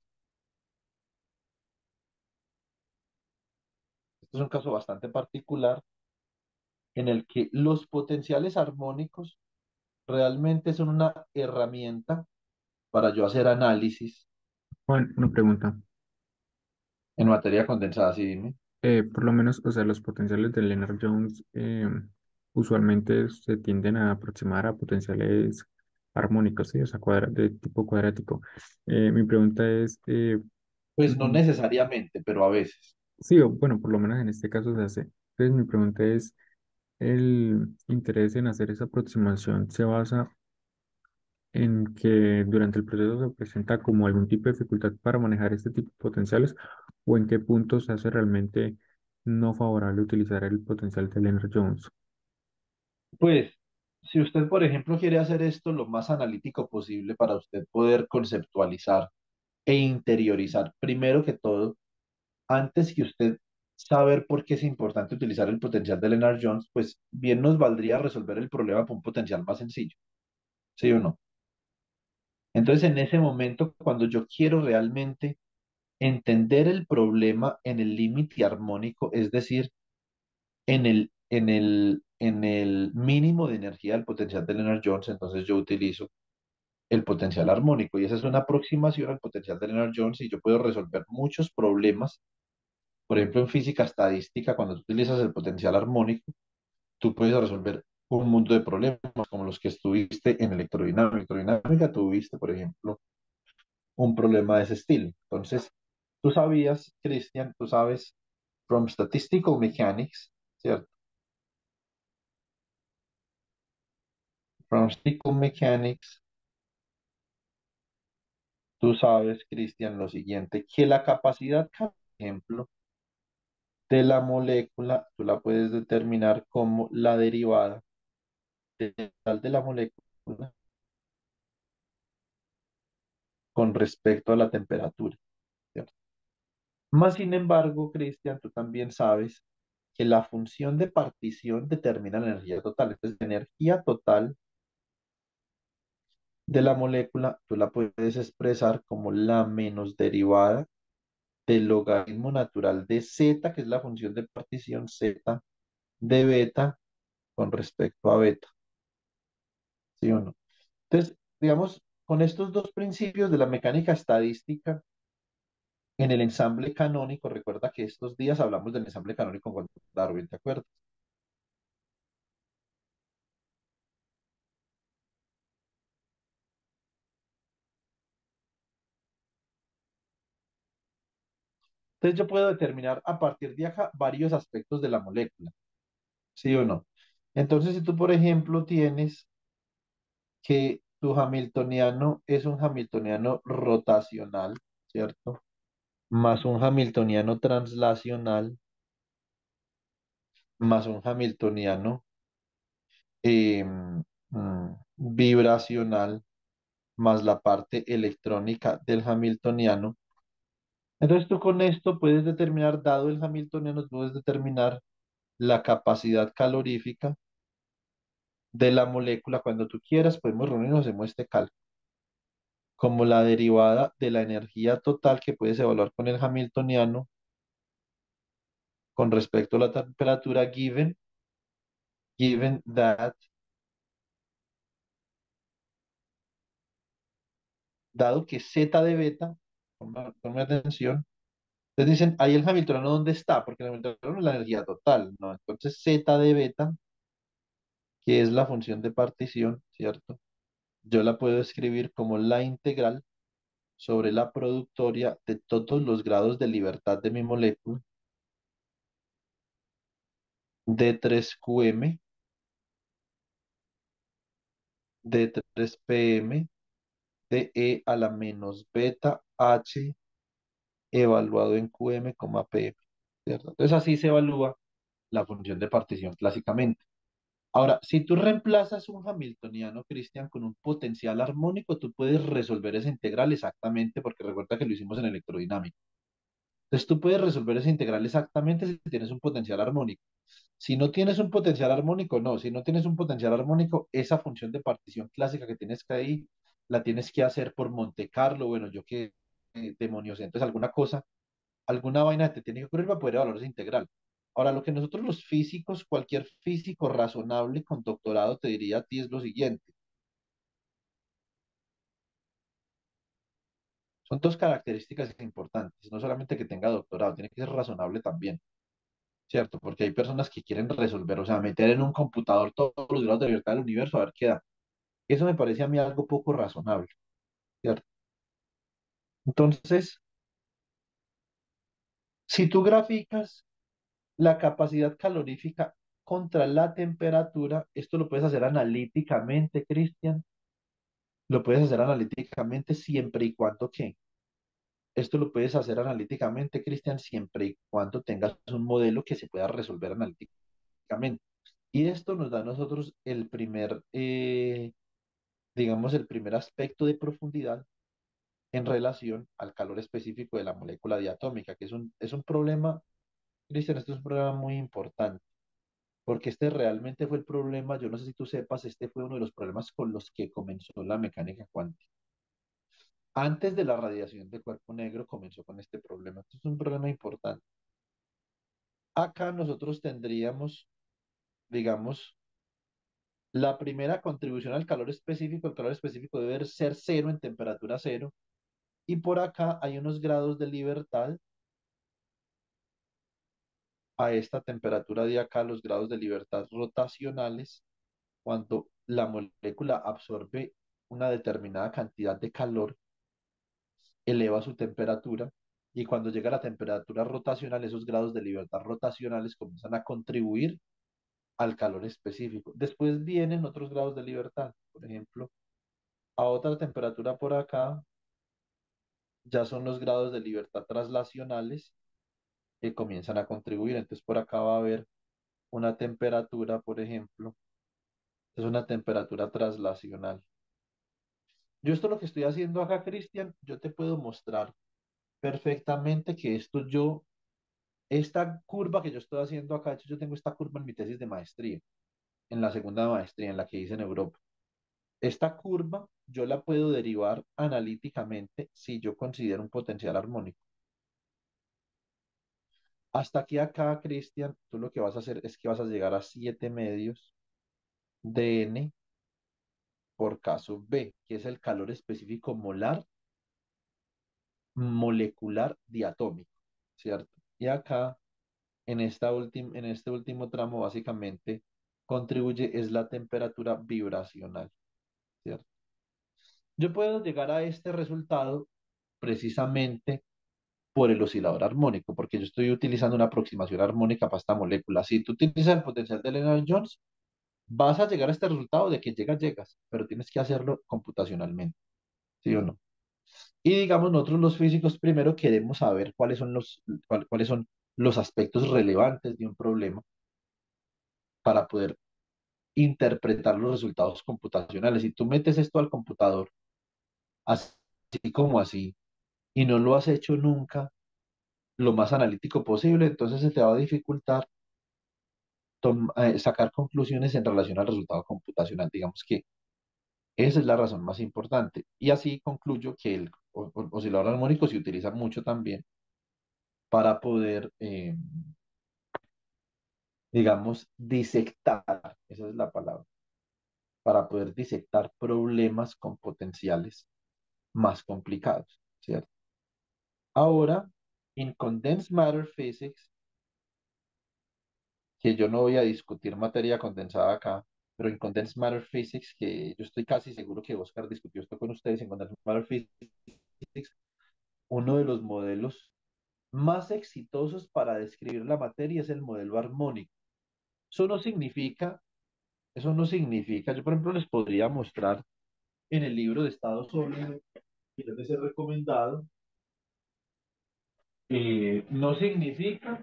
Speaker 1: Esto es un caso bastante particular en el que los potenciales armónicos realmente son una herramienta para yo hacer análisis
Speaker 2: Juan, una pregunta.
Speaker 1: en materia condensada, sí, dime.
Speaker 2: Eh, por lo menos, o sea, los potenciales de Lennard Jones eh, usualmente se tienden a aproximar a potenciales armónicos, ¿sí? O sea, cuadra- de tipo cuadrático. Eh, mi pregunta es, eh,
Speaker 1: Pues no
Speaker 2: mm,
Speaker 1: necesariamente, pero a veces.
Speaker 2: sí, o bueno, por lo menos en este caso se hace. Entonces, mi pregunta es, ¿el interés en hacer esa aproximación se basa en que durante el proceso se presenta como algún tipo de dificultad para manejar este tipo de potenciales o en qué punto se hace realmente no favorable utilizar el potencial de Lennard-Jones?
Speaker 1: Pues, si usted, por ejemplo, quiere hacer esto lo más analítico posible para usted poder conceptualizar e interiorizar, primero que todo, antes que usted saber por qué es importante utilizar el potencial de Lennard Jones, pues bien nos valdría resolver el problema con un potencial más sencillo, ¿sí o no? Entonces, en ese momento, cuando yo quiero realmente entender el problema en el límite armónico, es decir, en el, en el, en el mínimo de energía del potencial de Lennard Jones, entonces yo utilizo el potencial armónico y esa es una aproximación al potencial de Lennard Jones y yo puedo resolver muchos problemas. Por ejemplo, en física estadística, cuando tú utilizas el potencial armónico, tú puedes resolver un mundo de problemas como los que estuviste en electrodinámica. Electrodinámica tuviste, por ejemplo, un problema de ese estilo. Entonces, tú sabías, Christian, tú sabes, from statistical mechanics, ¿cierto? From statistical mechanics, tú sabes, Christian, lo siguiente, que la capacidad, por ejemplo, de la molécula, tú la puedes determinar como la derivada de, de la molécula con respecto a la temperatura, ¿cierto? Más sin embargo, Cristian, tú también sabes que la función de partición determina la energía total. Entonces, la energía total de la molécula, tú la puedes expresar como la menos derivada del logaritmo natural de z, que es la función de partición z de beta con respecto a beta. ¿sí o no? Entonces, digamos, con estos dos principios de la mecánica estadística en el ensamble canónico, recuerda que estos días hablamos del ensamble canónico con Darwin, ¿te acuerdas? Entonces yo puedo determinar a partir de acá varios aspectos de la molécula, ¿sí o no? Entonces, si tú, por ejemplo, tienes que tu hamiltoniano es un hamiltoniano rotacional, ¿cierto? Más un hamiltoniano translacional, más un hamiltoniano eh, mm, vibracional, más la parte electrónica del hamiltoniano. Entonces tú con esto puedes determinar, dado el hamiltoniano, tú puedes determinar la capacidad calorífica de la molécula. Cuando tú quieras, podemos reunirnos, hacemos este cálculo, como la derivada de la energía total que puedes evaluar con el hamiltoniano con respecto a la temperatura given, given that, dado que Z de beta, ponme ponme atención, entonces dicen, ahí el hamiltoniano, ¿dónde está? Porque el hamiltoniano es la energía total, ¿no? Entonces Z de beta, que es la función de partición, ¿cierto? Yo la puedo escribir como la integral sobre la productoria de todos los grados de libertad de mi molécula d tres q m, d tres p m, de E a la menos beta H evaluado en Q M, P M, ¿cierto? Entonces así se evalúa la función de partición clásicamente. Ahora, si tú reemplazas un hamiltoniano, Cristian, con un potencial armónico, tú puedes resolver esa integral exactamente, porque recuerda que lo hicimos en electrodinámica. Entonces tú puedes resolver esa integral exactamente si tienes un potencial armónico. Si no tienes un potencial armónico, no. Si no tienes un potencial armónico, esa función de partición clásica que tienes que ahí, la tienes que hacer por Monte Carlo, bueno, yo qué eh, demonios, entonces alguna cosa, alguna vaina te tiene que ocurrir para poder evaluar esa integral. Ahora, lo que nosotros los físicos, cualquier físico razonable con doctorado te diría a ti es lo siguiente. Son dos características importantes, no solamente que tenga doctorado, tiene que ser razonable también, ¿cierto? Porque hay personas que quieren resolver, o sea, meter en un computador todos los grados de libertad del universo a ver qué da. Eso me parece a mí algo poco razonable, ¿cierto? Entonces, si tú graficas la capacidad calorífica contra la temperatura, esto lo puedes hacer analíticamente, Cristian, lo puedes hacer analíticamente siempre y cuando que esto lo puedes hacer analíticamente, Cristian, siempre y cuando tengas un modelo que se pueda resolver analíticamente. Y esto nos da a nosotros el primer, eh, digamos, el primer aspecto de profundidad en relación al calor específico de la molécula diatómica, que es un, es un problema, Cristian, esto es un problema muy importante, porque este realmente fue el problema, yo no sé si tú sepas, este fue uno de los problemas con los que comenzó la mecánica cuántica. Antes de la radiación de cuerpo negro comenzó con este problema. Esto es un problema importante. Acá nosotros tendríamos, digamos, la primera contribución al calor específico. El calor específico debe ser cero en temperatura cero. Y por acá hay unos grados de libertad. A esta temperatura de acá, los grados de libertad rotacionales, cuando la molécula absorbe una determinada cantidad de calor, eleva su temperatura y cuando llega a la temperatura rotacional, esos grados de libertad rotacionales comienzan a contribuir al calor específico. Después vienen otros grados de libertad, por ejemplo, a otra temperatura por acá, ya son los grados de libertad translacionales que comienzan a contribuir. Entonces por acá va a haber una temperatura, por ejemplo, es una temperatura translacional. Yo esto lo que estoy haciendo acá, Cristian, yo te puedo mostrar perfectamente que esto yo, esta curva que yo estoy haciendo acá, de hecho yo tengo esta curva en mi tesis de maestría, en la segunda maestría, en la que hice en Europa. Esta curva yo la puedo derivar analíticamente si yo considero un potencial armónico. Hasta aquí acá, Cristian, tú lo que vas a hacer es que vas a llegar a siete medios de n por caso B, que es el calor específico molar, molecular, diatómico, ¿cierto? Y acá, en, esta última en este último tramo, básicamente contribuye es la temperatura vibracional, ¿cierto? Yo puedo llegar a este resultado precisamente por el oscilador armónico, porque yo estoy utilizando una aproximación armónica para esta molécula. Si tú utilizas el potencial de Lennard-Jones, vas a llegar a este resultado de que llegas, llegas, pero tienes que hacerlo computacionalmente, ¿sí o no? Y digamos, nosotros los físicos primero queremos saber cuáles son los, cuál- cuáles son los aspectos relevantes de un problema para poder interpretar los resultados computacionales. Si tú metes esto al computador, así como así, y no lo has hecho nunca lo más analítico posible, entonces se te va a dificultar tom- eh, sacar conclusiones en relación al resultado computacional. Digamos que esa es la razón más importante. Y así concluyo que el o- o- oscilador armónico se utiliza mucho también para poder, eh, digamos, disectar, esa es la palabra, para poder disectar problemas con potenciales más complicados, ¿cierto? Ahora, en condensed matter physics, que yo no voy a discutir materia condensada acá, pero en condensed matter physics, que yo estoy casi seguro que Oscar discutió esto con ustedes, en condensed matter physics, uno de los modelos más exitosos para describir la materia es el modelo armónico. Eso no significa, eso no significa, yo por ejemplo les podría mostrar en el libro de estado sólido, que debe ser recomendado, eh, no significa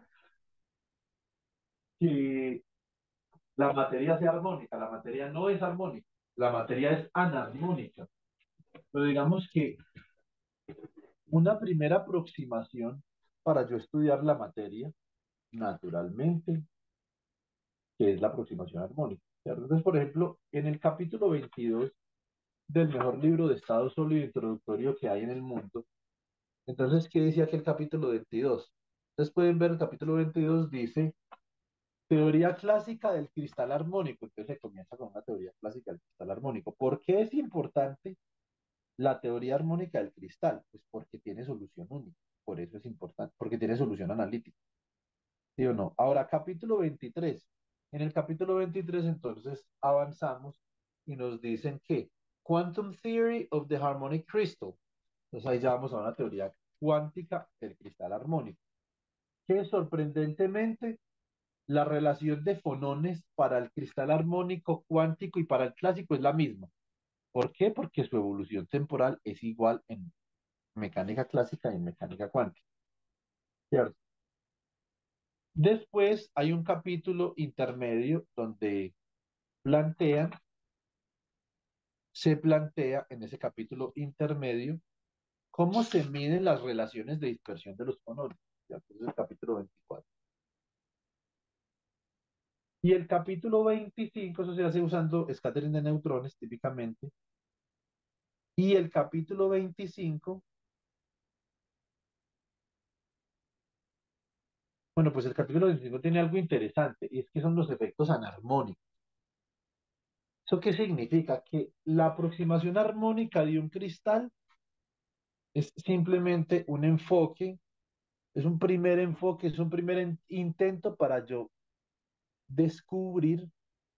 Speaker 1: que la materia sea armónica, la materia no es armónica, la materia es anarmónica. Pero digamos que una primera aproximación para yo estudiar la materia, naturalmente, que es la aproximación armónica, ¿cierto? Entonces, por ejemplo, en el capítulo veintidós del mejor libro de estado sólido introductorio que hay en el mundo, entonces, ¿qué decía aquel capítulo veintidós? Entonces pueden ver el capítulo veintidós dice teoría clásica del cristal armónico. Entonces se comienza con una teoría clásica del cristal armónico. ¿Por qué es importante la teoría armónica del cristal? Pues porque tiene solución única. Por eso es importante, porque tiene solución analítica. ¿Sí o no? Ahora, capítulo veintitrés. En el capítulo veintitrés, entonces, avanzamos y nos dicen que Quantum Theory of the Harmonic Crystal. Entonces ahí ya vamos a una teoría cuántica del cristal armónico, que sorprendentemente la relación de fonones para el cristal armónico cuántico y para el clásico es la misma. ¿Por qué? Porque su evolución temporal es igual en mecánica clásica y en mecánica cuántica, ¿cierto? Después hay un capítulo intermedio donde plantean, se plantea en ese capítulo intermedio cómo se miden las relaciones de dispersión de los fonones, ¿cierto? Es el capítulo veinticuatro. Y el capítulo veinticinco, eso se hace usando scattering de neutrones típicamente. Y el capítulo veinticinco, bueno, pues el capítulo veinticinco tiene algo interesante y es que son los efectos anarmónicos. ¿Eso qué significa? Que la aproximación armónica de un cristal es simplemente un enfoque, es un primer enfoque, es un primer en- intento para yo descubrir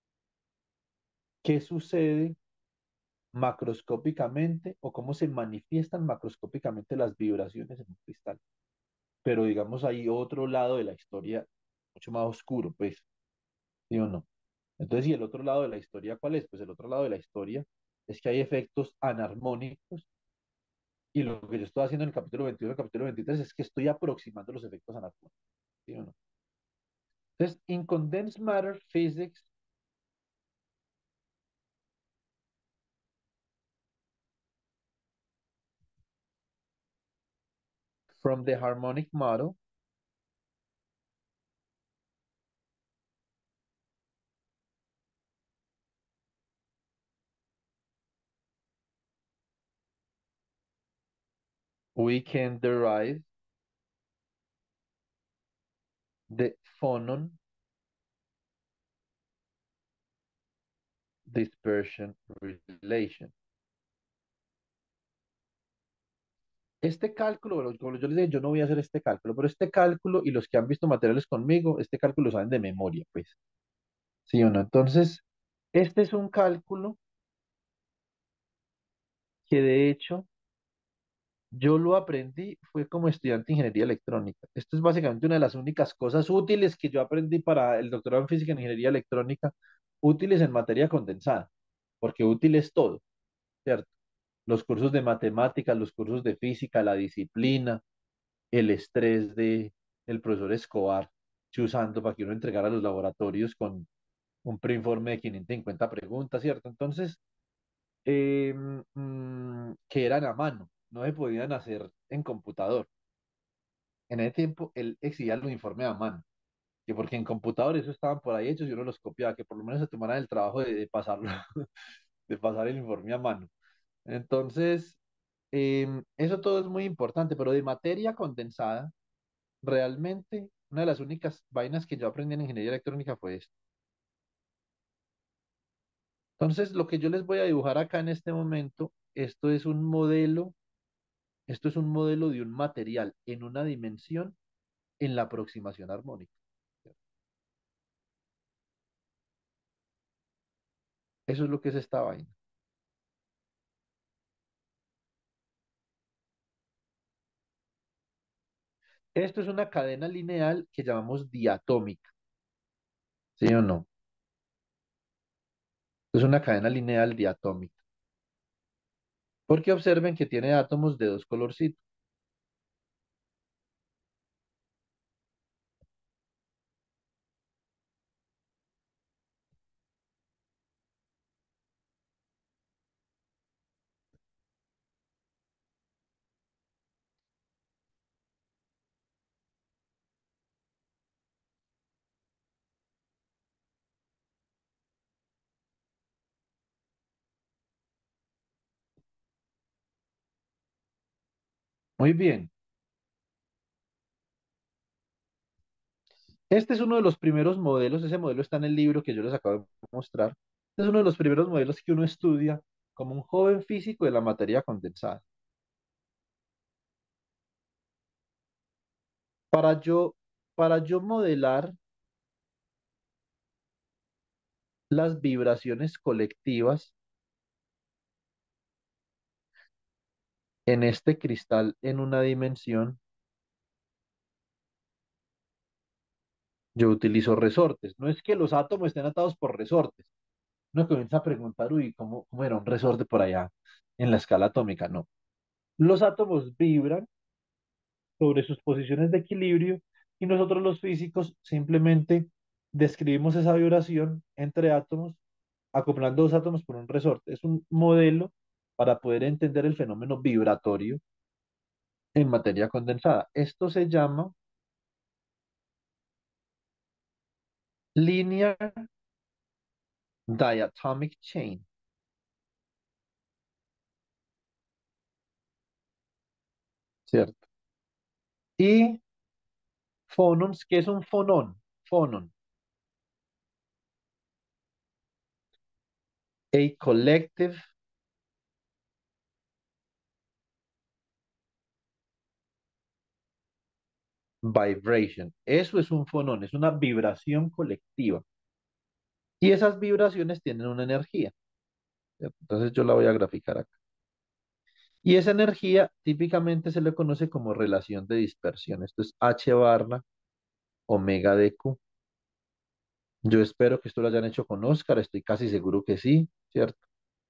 Speaker 1: qué sucede macroscópicamente o cómo se manifiestan macroscópicamente las vibraciones en un cristal. Pero digamos, hay otro lado de la historia mucho más oscuro, pues, ¿sí o no? Entonces, ¿y el otro lado de la historia cuál es? Pues el otro lado de la historia es que hay efectos anarmónicos y lo que yo estoy haciendo en el capítulo veintiuno y el capítulo veintitrés es que estoy aproximando los efectos anarmónicos, ¿sí o no? Entonces, in condensed matter physics, from the harmonic model, we can derive the phonon dispersion relation. Este cálculo, bueno, como yo les dije, yo no voy a hacer este cálculo, pero este cálculo y los que han visto materiales conmigo, este cálculo lo saben de memoria, pues, ¿sí o no? Entonces, este es un cálculo que de hecho yo lo aprendí, fue como estudiante de ingeniería electrónica. Esto es básicamente una de las únicas cosas útiles que yo aprendí para el doctorado en física e ingeniería electrónica, útiles en materia condensada, porque útil es todo, ¿cierto? Los cursos de matemáticas, los cursos de física, la disciplina, el estrés de el profesor Escobar, chuzando para que uno entregara a los laboratorios con un preinforme de quinientas cincuenta preguntas, ¿cierto? Entonces, eh, mm, que eran a mano, no se podían hacer en computador. En ese tiempo él exhibía los informes a mano, que porque en computador eso estaban por ahí hechos y uno los copiaba, que por lo menos se tomaran el trabajo de, de pasarlo, de pasar el informe a mano. Entonces, eh, eso todo es muy importante, pero de materia condensada, realmente una de las únicas vainas que yo aprendí en ingeniería electrónica fue esto. Entonces, lo que yo les voy a dibujar acá en este momento, esto es un modelo, esto es un modelo de un material en una dimensión en la aproximación armónica. Eso es lo que es esta vaina. Esto es una cadena lineal que llamamos diatómica, ¿sí o no? Es una cadena lineal diatómica. Porque observen que tiene átomos de dos colorcitos. Muy bien. Este es uno de los primeros modelos, ese modelo está en el libro que yo les acabo de mostrar. Este es uno de los primeros modelos que uno estudia como un joven físico de la materia condensada. Para yo, para yo modelar las vibraciones colectivas en este cristal en una dimensión, yo utilizo resortes. No es que los átomos estén atados por resortes. Uno comienza a preguntar, uy, ¿cómo, cómo era un resorte por allá en la escala atómica? No. Los átomos vibran sobre sus posiciones de equilibrio y nosotros los físicos simplemente describimos esa vibración entre átomos, acoplando dos átomos por un resorte. Es un modelo para poder entender el fenómeno vibratorio en materia condensada. Esto se llama linear diatomic chain, ¿cierto? Y phonons, ¿qué es un fonón? Phonon, a collective vibration. Eso es un fonón, es una vibración colectiva. Y esas vibraciones tienen una energía, ¿cierto? Entonces yo la voy a graficar acá. Y esa energía típicamente se le conoce como relación de dispersión. Esto es H barra omega de Q. Yo espero que esto lo hayan hecho con Oscar, estoy casi seguro que sí, ¿cierto?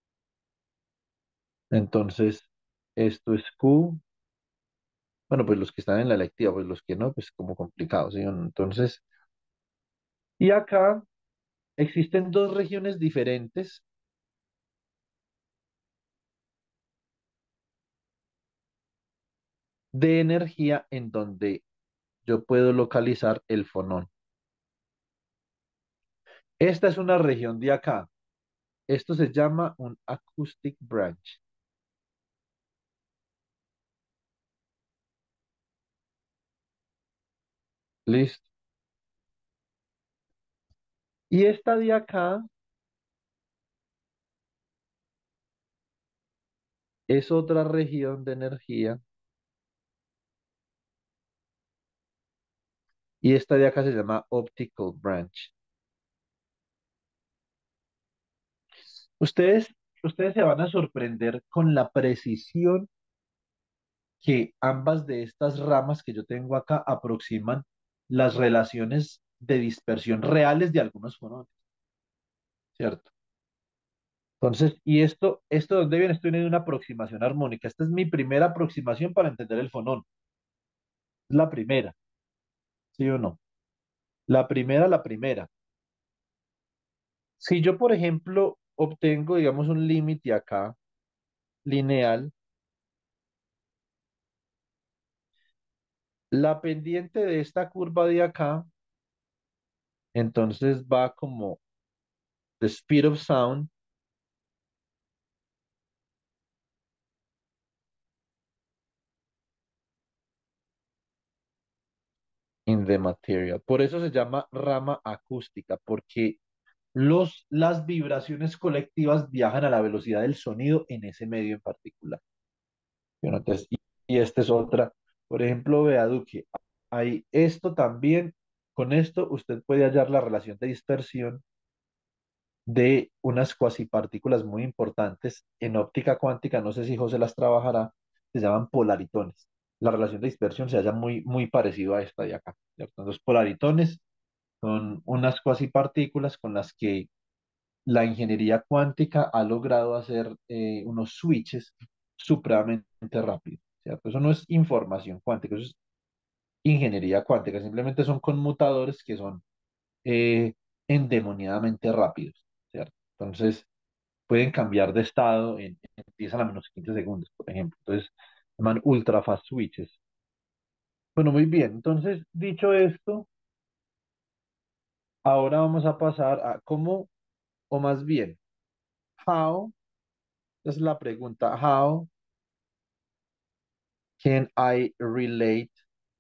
Speaker 1: Entonces, esto es Q. Bueno, pues los que están en la electiva, pues los que no, pues como complicado, ¿sí? Entonces, y acá existen dos regiones diferentes de energía en donde yo puedo localizar el fonón. Esta es una región de acá. Esto se llama un acoustic branch. ¿Listo? Y esta de acá es otra región de energía y esta de acá se llama optical branch. Ustedes, ustedes se van a sorprender con la precisión que ambas de estas ramas que yo tengo acá aproximan las relaciones de dispersión reales de algunos fonones, ¿cierto? Entonces, ¿y esto, esto de dónde viene? Esto viene de una aproximación armónica. Esta es mi primera aproximación para entender el fonón. Es la primera, ¿sí o no? La primera, la primera. Si yo, por ejemplo, obtengo, digamos, un límite acá, lineal, la pendiente de esta curva de acá, entonces va como the speed of sound in the material. Por eso se llama rama acústica, porque los, las vibraciones colectivas viajan a la velocidad del sonido en ese medio en particular. ¿Sí? Entonces, y, y esta es otra. Por ejemplo, vea, Duque, hay esto también, con esto usted puede hallar la relación de dispersión de unas cuasipartículas muy importantes en óptica cuántica, no sé si José las trabajará, se llaman polaritones. La relación de dispersión se halla muy, muy parecido a esta de acá, ¿cierto? Los polaritones son unas cuasipartículas con las que la ingeniería cuántica ha logrado hacer eh, unos switches supremamente rápidos, ¿cierto? Eso no es información cuántica, eso es ingeniería cuántica, simplemente son conmutadores que son eh, endemoniadamente rápidos, ¿cierto? Entonces, pueden cambiar de estado en, en diez a la menos quince segundos, por ejemplo. Entonces, se llaman ultra fast switches. Bueno, muy bien. Entonces, dicho esto, ahora vamos a pasar a cómo, o más bien, how, esa es la pregunta, how can I relate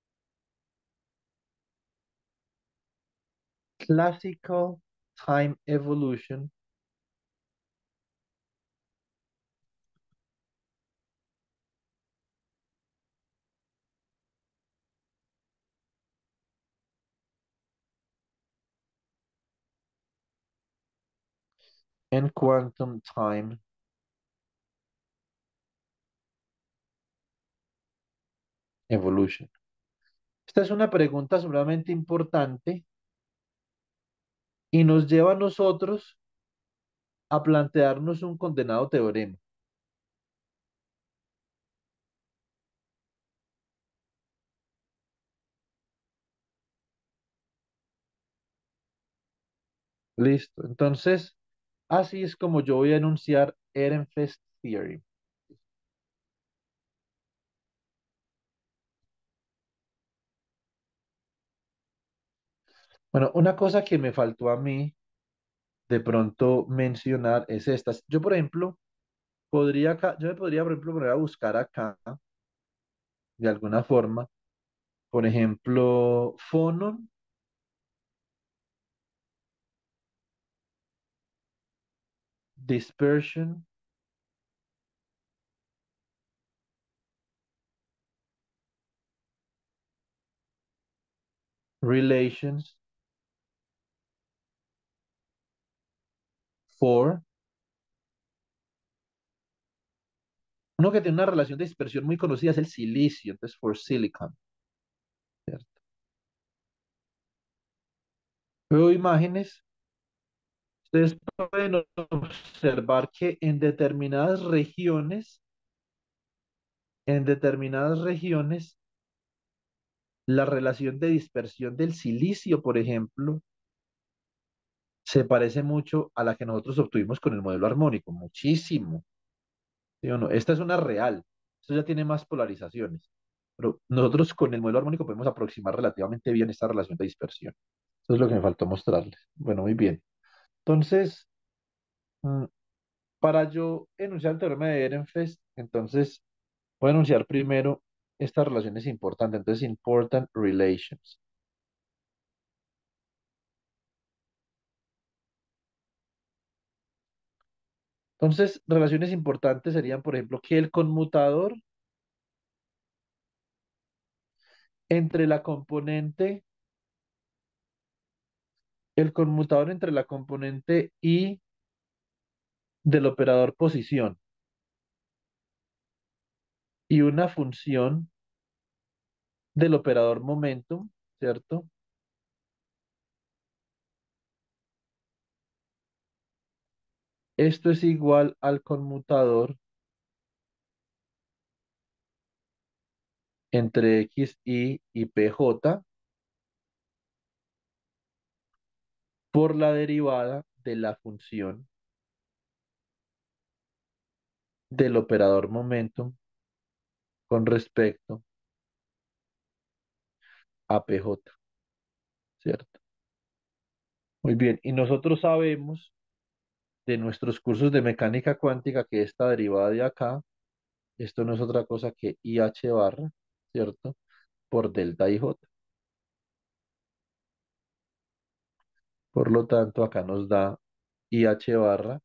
Speaker 1: classical time evolution and quantum time evolution? Esta es una pregunta sumamente importante y nos lleva a nosotros a plantearnos un condenado teorema. Listo. Entonces, así es como yo voy a enunciar Ehrenfest Theory. Bueno, una cosa que me faltó a mí de pronto mencionar es esta. Yo, por ejemplo, podría acá, yo me podría, por ejemplo, poner a buscar acá, de alguna forma, por ejemplo, phonon, dispersion, relations for, uno que tiene una relación de dispersión muy conocida es el silicio, entonces for silicon, ¿cierto? Veo imágenes, ustedes pueden observar que en determinadas regiones, en determinadas regiones, la relación de dispersión del silicio, por ejemplo, se parece mucho a la que nosotros obtuvimos con el modelo armónico, muchísimo. ¿Sí o no? Esta es una real, esto ya tiene más polarizaciones, pero nosotros con el modelo armónico podemos aproximar relativamente bien esta relación de dispersión. Eso es lo que me faltó mostrarles. Bueno, muy bien. Entonces, mm, para yo enunciar el teorema de Ehrenfest, entonces voy a enunciar primero esta relación es importante, entonces important relations. Entonces, relaciones importantes serían, por ejemplo, que el conmutador entre la componente, el conmutador entre la componente y del operador posición y una función del operador momentum, ¿cierto? Esto es igual al conmutador entre x y y p j por la derivada de la función del operador momentum con respecto a p j, ¿cierto? Muy bien, y nosotros sabemos de nuestros cursos de mecánica cuántica que esta derivada de acá, esto no es otra cosa que I H barra, ¿cierto? Por delta I J. Por lo tanto, acá nos da I H barra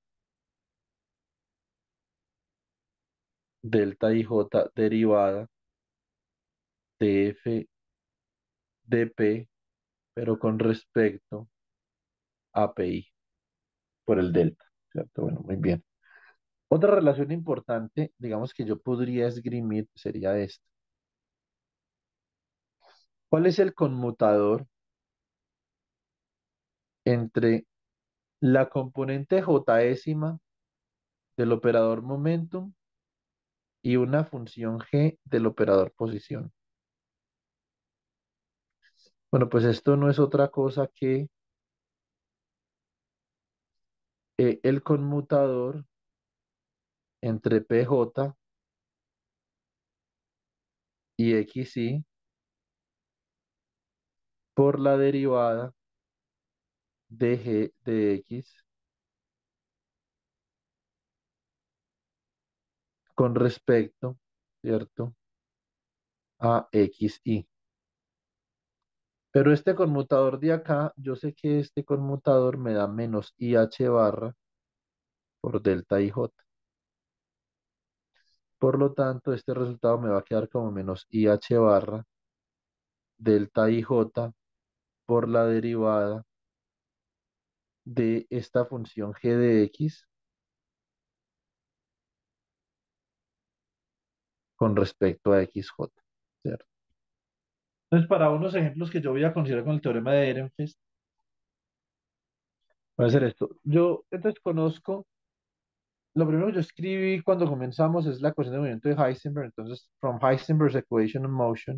Speaker 1: delta I J derivada de F de P, pero con respecto a P I por el delta, ¿cierto? Bueno, muy bien. Otra relación importante, digamos que yo podría esgrimir, sería esta. ¿Cuál es el conmutador entre la componente jésima del operador momentum y una función g del operador posición? Bueno, pues esto no es otra cosa que eh, el conmutador entre P J y X Y por la derivada de g de X con respecto, ¿cierto? A X Y. Pero este conmutador de acá, yo sé que este conmutador me da menos I H barra por delta I J. Por lo tanto, este resultado me va a quedar como menos I H barra delta I J por la derivada de esta función g de X con respecto a X J, ¿cierto? Entonces, para unos ejemplos que yo voy a considerar con el teorema de Ehrenfest, voy a hacer esto. Yo, entonces, conozco, lo primero que yo escribí cuando comenzamos es la ecuación de movimiento de Heisenberg. Entonces, from Heisenberg's equation of motion,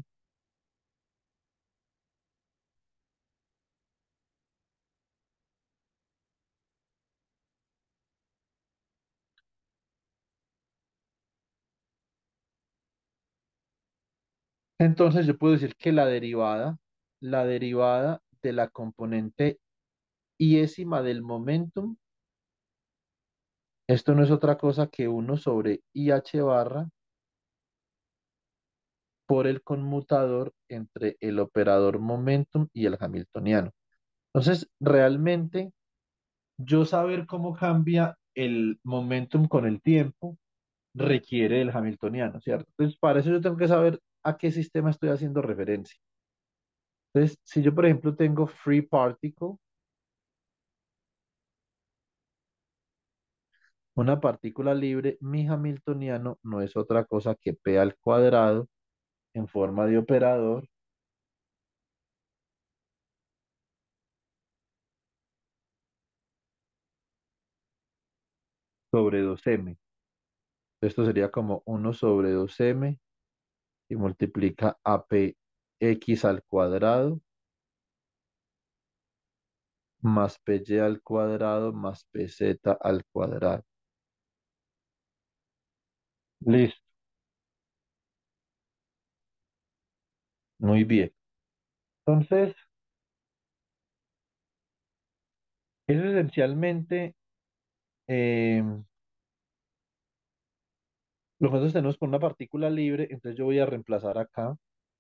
Speaker 1: entonces yo puedo decir que la derivada, la derivada de la componente iésima del momentum, esto no es otra cosa que uno sobre I H barra por el conmutador entre el operador momentum y el hamiltoniano. Entonces, realmente, yo saber cómo cambia el momentum con el tiempo requiere del hamiltoniano, ¿cierto? Entonces, para eso yo tengo que saber a qué sistema estoy haciendo referencia. Entonces, si yo, por ejemplo, tengo free particle, una partícula libre, mi hamiltoniano no es otra cosa que P al cuadrado en forma de operador sobre dos m. Esto sería como uno sobre dos m y multiplica a p x al cuadrado más py al cuadrado más pz al cuadrado. Listo, muy bien. Entonces, eso esencialmente eh, lo que nosotros tenemos con una partícula libre, entonces yo voy a reemplazar acá.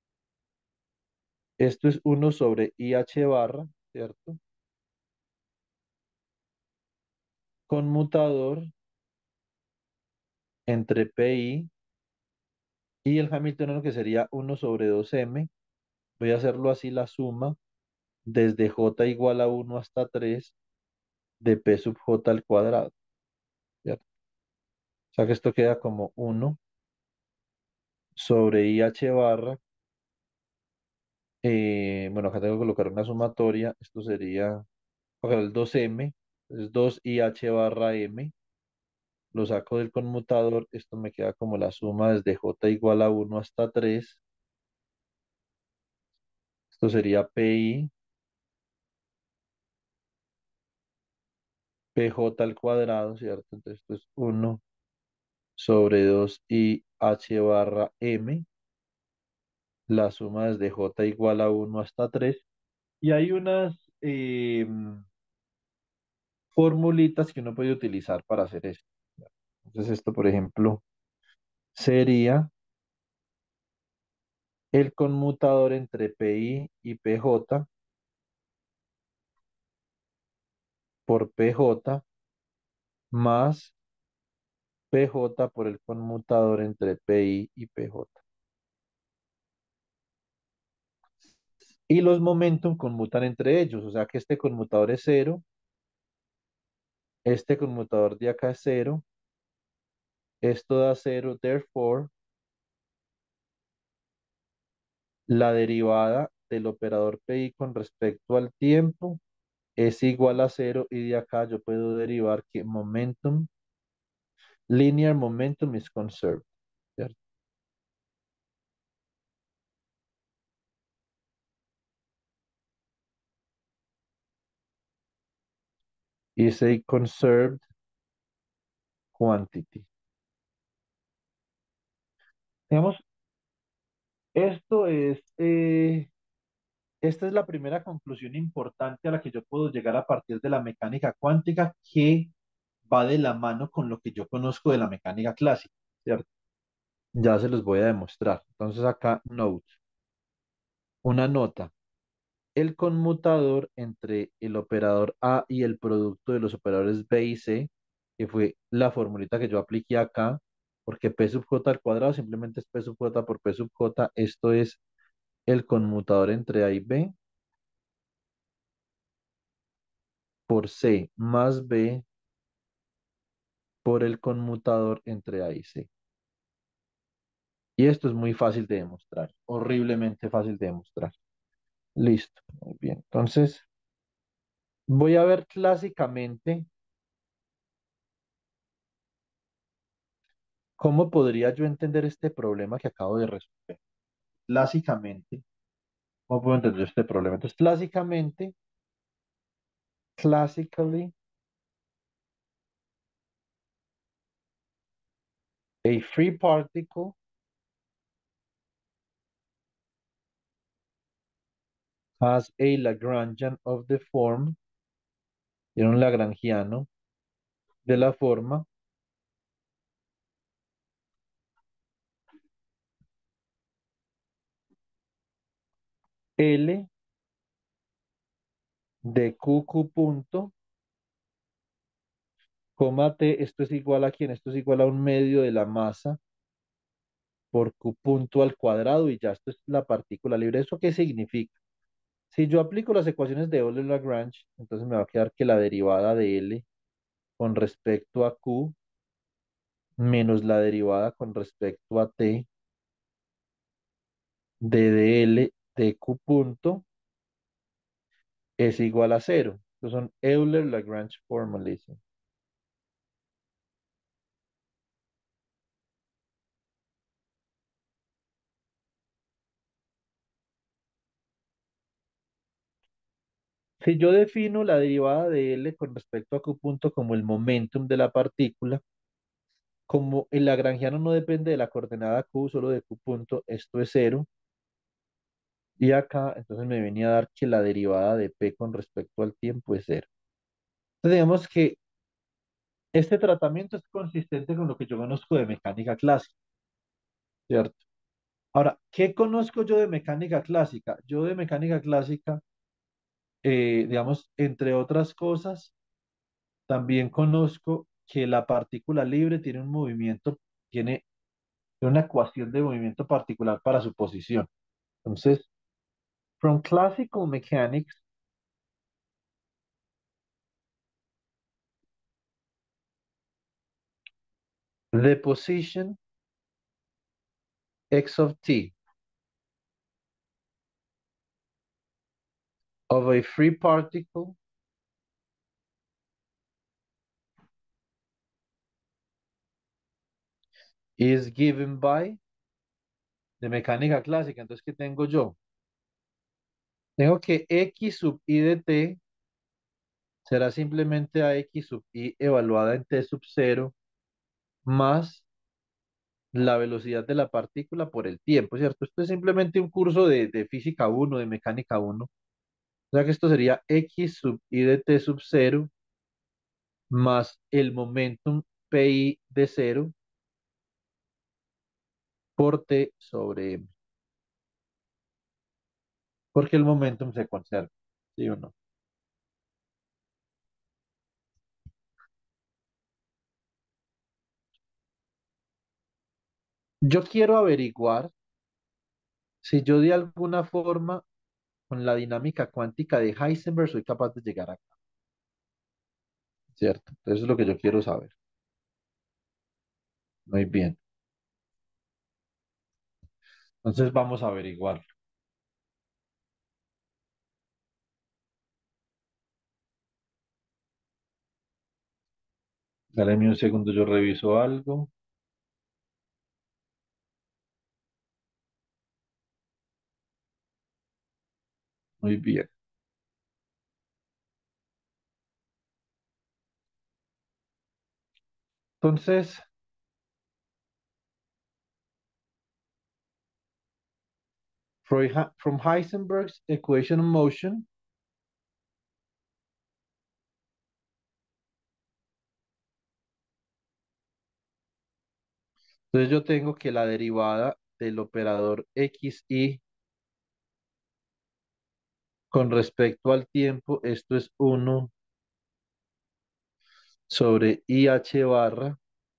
Speaker 1: Esto es uno sobre I H barra, ¿cierto? Conmutador entre pi y el Hamiltoniano que sería uno sobre dos m. Voy a hacerlo así la suma desde j igual a uno hasta tres de p sub j al cuadrado, ¿cierto? O sea que esto queda como uno sobre ih barra. Eh, bueno, acá tengo que colocar una sumatoria. Esto sería, acá el dos m, es dos ih barra m. Lo saco del conmutador. Esto me queda como la suma desde j igual a uno hasta tres. Esto sería pi, pj al cuadrado, ¿cierto? Entonces esto es uno sobre dos ih barra m. La suma desde j igual a uno hasta tres. Y hay unas eh, formulitas que uno puede utilizar para hacer esto. Entonces esto, por ejemplo, sería el conmutador entre pi y pj por pj más pj por el conmutador entre pi y pj. Y los momentum conmutan entre ellos, o sea que este conmutador es cero, este conmutador de acá es cero, esto da cero, therefore la derivada del operador pi con respecto al tiempo es igual a cero y de acá yo puedo derivar que momentum, linear momentum is conserved, ¿cierto? Is a conserved quantity. Digamos, esto es, eh, esta es la primera conclusión importante a la que yo puedo llegar a partir de la mecánica cuántica que va de la mano con lo que yo conozco de la mecánica clásica, ¿cierto? Ya se los voy a demostrar. Entonces acá, note, una nota. El conmutador entre el operador A y el producto de los operadores B y C, que fue la formulita que yo apliqué acá, porque P sub J al cuadrado simplemente es P sub J por P sub J. Esto es el conmutador entre A y B por C más B por el conmutador entre A y C. Y esto es muy fácil de demostrar, horriblemente fácil de demostrar. Listo, muy bien. Entonces, voy a ver clásicamente cómo podría yo entender este problema que acabo de resolver. Clásicamente, ¿cómo puedo entender este problema? Entonces, clásicamente, classically, a free particle has a Lagrangian of the form, tiene un lagrangiano de la forma L de Q Q punto, coma T, esto es igual a quién, esto es igual a un medio de la masa por Q punto al cuadrado y ya esto es la partícula libre. ¿Eso qué significa? Si yo aplico las ecuaciones de Euler-Lagrange, entonces me va a quedar que la derivada de L con respecto a Q menos la derivada con respecto a T de dl de Q punto es igual a cero. Estos son Euler-Lagrange formalism. Si yo defino la derivada de L con respecto a Q punto como el momentum de la partícula, como el lagrangiano no depende de la coordenada Q, solo de Q punto, esto es cero. Y acá, entonces me venía a dar que la derivada de P con respecto al tiempo es cero. Entonces, digamos que este tratamiento es consistente con lo que yo conozco de mecánica clásica, ¿cierto? Ahora, ¿qué conozco yo de mecánica clásica? Yo de mecánica clásica, eh, digamos, entre otras cosas, también conozco que la partícula libre tiene un movimiento tiene una ecuación de movimiento particular para su posición. Entonces, from classical mechanics, the position x of t of a free particle is given by de mecánica clásica. Entonces, ¿qué tengo yo? Tengo que x sub i de t será simplemente a x sub i evaluada en t sub cero más la velocidad de la partícula por el tiempo, ¿cierto? Esto es simplemente un curso de, de física uno, de mecánica uno. O sea que esto sería x sub i de t sub cero más el momentum pi de cero por t sobre m, porque el momentum se conserva, ¿sí o no? Yo quiero averiguar si yo de alguna forma con la dinámica cuántica de Heisenberg soy capaz de llegar acá, ¿cierto? Eso es lo que yo quiero saber. Muy bien. Entonces vamos a averiguar. Dale un segundo, yo reviso algo. Muy bien. Entonces, from He- from Heisenberg's equation of motion, entonces yo tengo que la derivada del operador xy con respecto al tiempo, esto es uno sobre ih barra,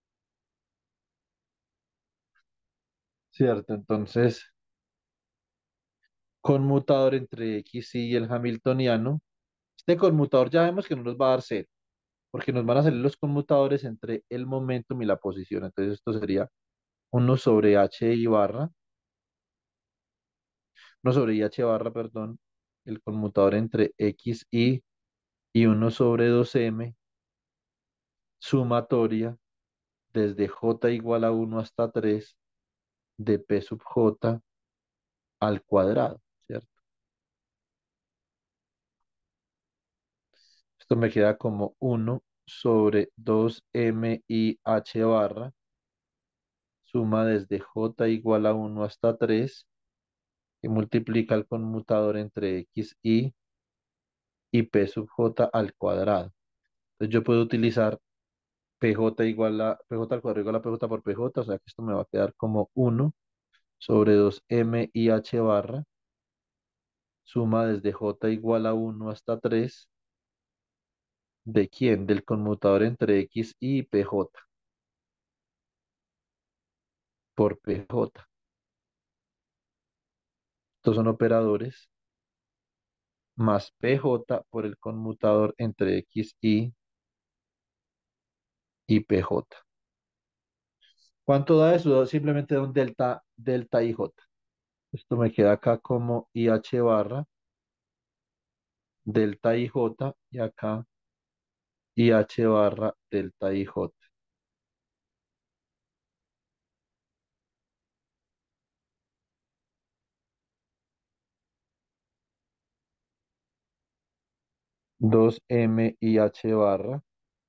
Speaker 1: ¿cierto? Entonces, conmutador entre xy y el hamiltoniano. Este conmutador ya vemos que no nos va a dar cero, porque nos van a salir los conmutadores entre el momentum y la posición. Entonces, esto sería uno sobre hi barra, uno sobre ih barra, perdón, el conmutador entre xy y uno sobre dos m sumatoria desde j igual a uno hasta tres de p sub j al cuadrado, ¿cierto? Esto me queda como uno sobre dos m i h barra, suma desde j igual a uno hasta tres y multiplica el conmutador entre xy y p sub j al cuadrado. Entonces yo puedo utilizar pj igual a pj al cuadrado igual a pj por pj, o sea que esto me va a quedar como uno sobre dos m i h barra, suma desde j igual a uno hasta tres. ¿De quién? Del conmutador entre x y pj por pj. Estos son operadores más pj por el conmutador entre x y y pj. ¿Cuánto da eso? Da simplemente da un delta, delta ij. Esto me queda acá como ih barra, delta ij y acá ih barra, delta ij. dos m ih barra,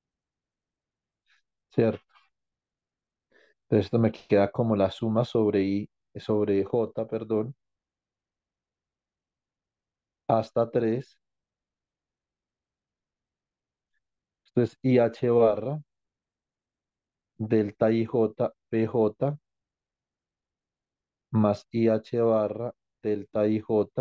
Speaker 1: ¿cierto? Entonces esto me queda como la suma sobre i, sobre j, perdón, hasta tres. Esto es ih barra, delta ij, pj, más ih barra, delta ij,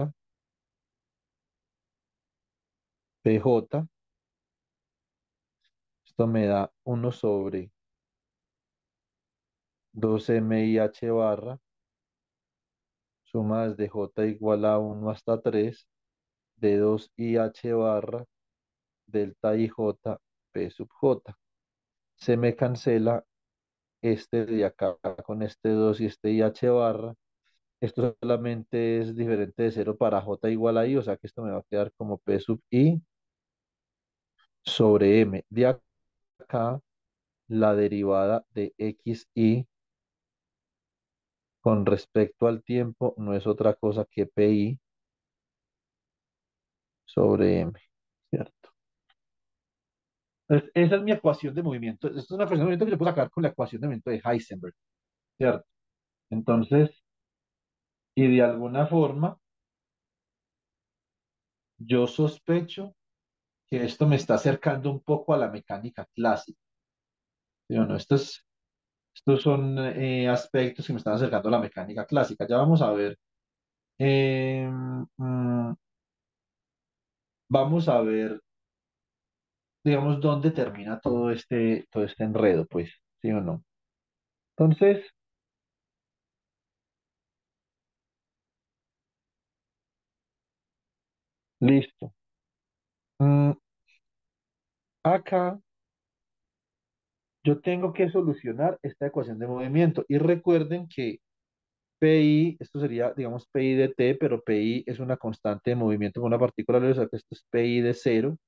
Speaker 1: pj. Esto me da uno sobre dos m i h barra, suma desde j igual a uno hasta tres de dos i h barra, delta ij, p sub j. Se me cancela este de acá con este dos y este i h barra. Esto solamente es diferente de cero para j igual a i, o sea que esto me va a quedar como p sub i sobre m. De acá, la derivada de xi con respecto al tiempo no es otra cosa que pi sobre m, ¿cierto? Entonces, esa es mi ecuación de movimiento. Esto es una ecuación de movimiento que yo puedo sacar con la ecuación de movimiento de Heisenberg, ¿cierto? Entonces, y de alguna forma, yo sospecho que esto me está acercando un poco a la mecánica clásica. ¿Sí o no? Estos, estos son eh, aspectos que me están acercando a la mecánica clásica. Ya vamos a ver. eh, mm, vamos a ver, digamos, dónde termina todo este, todo este enredo, pues, ¿sí o no? Entonces, listo. Mm, acá yo tengo que solucionar esta ecuación de movimiento. Y recuerden que pi, esto sería, digamos, pi de t, pero pi es una constante de movimiento con una partícula, o sea que esto es pi de cero,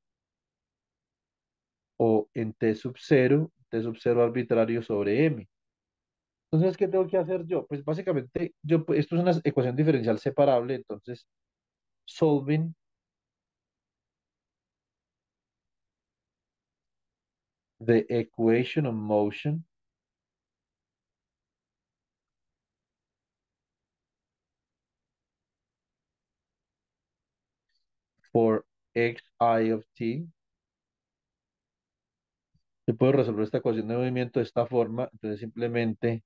Speaker 1: o en t sub cero, t sub cero arbitrario sobre m. Entonces, ¿qué tengo que hacer yo? Pues básicamente, yo, pues, esto es una ecuación diferencial separable, entonces, solving the equation of motion for xi of t. Yo puedo resolver esta ecuación de movimiento de esta forma, entonces simplemente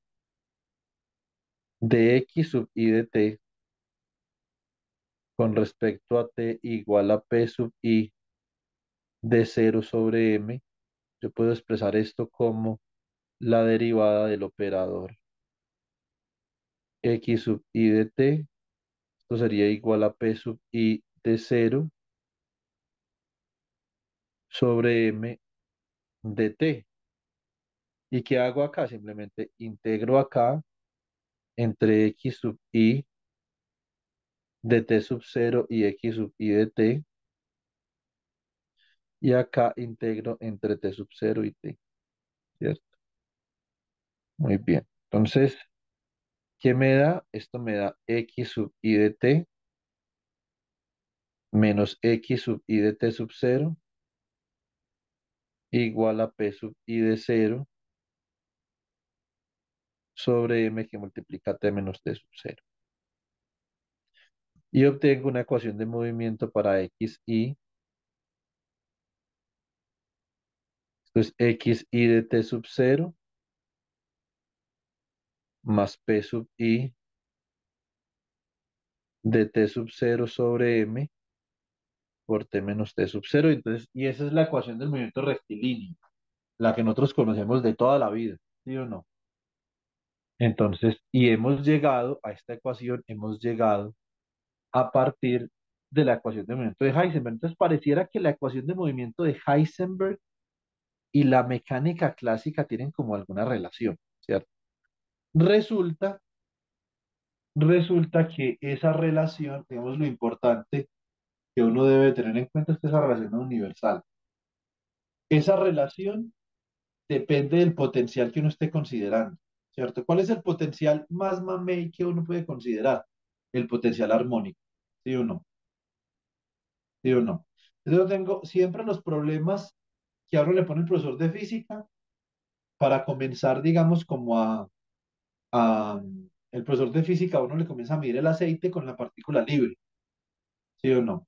Speaker 1: dx sub i de t con respecto a t igual a p sub i de cero sobre m. Yo puedo expresar esto como la derivada del operador x sub i de t. Esto sería igual a p sub i de cero sobre m de t. ¿Y qué hago acá? Simplemente integro acá entre x sub i de t sub cero y x sub i de t. Y acá integro entre t sub cero y t, ¿cierto? Muy bien. Entonces, ¿qué me da? Esto me da x sub i de t menos x sub i de t sub cero igual a p sub i de cero sobre m que multiplica t menos t sub cero. Y obtengo una ecuación de movimiento para xi. Esto es xi de t sub cero más p sub i de t sub cero sobre m por t menos t sub cero. Entonces, y esa es la ecuación del movimiento rectilíneo, la que nosotros conocemos de toda la vida, ¿sí o no? Entonces, y hemos llegado a esta ecuación, hemos llegado a partir de la ecuación de movimiento de Heisenberg. Entonces, pareciera que la ecuación de movimiento de Heisenberg y la mecánica clásica tienen como alguna relación, ¿cierto? Resulta, resulta que esa relación, digamos, lo importante que uno debe tener en cuenta es que esa relación es universal. Esa relación depende del potencial que uno esté considerando, ¿cierto? ¿Cuál es el potencial más mamey que uno puede considerar? El potencial armónico, ¿sí o no? ¿Sí o no? Entonces yo tengo siempre los problemas que a uno le pone el profesor de física para comenzar, digamos, como a, a- el profesor de física a uno le comienza a medir el aceite con la partícula libre, ¿sí o no?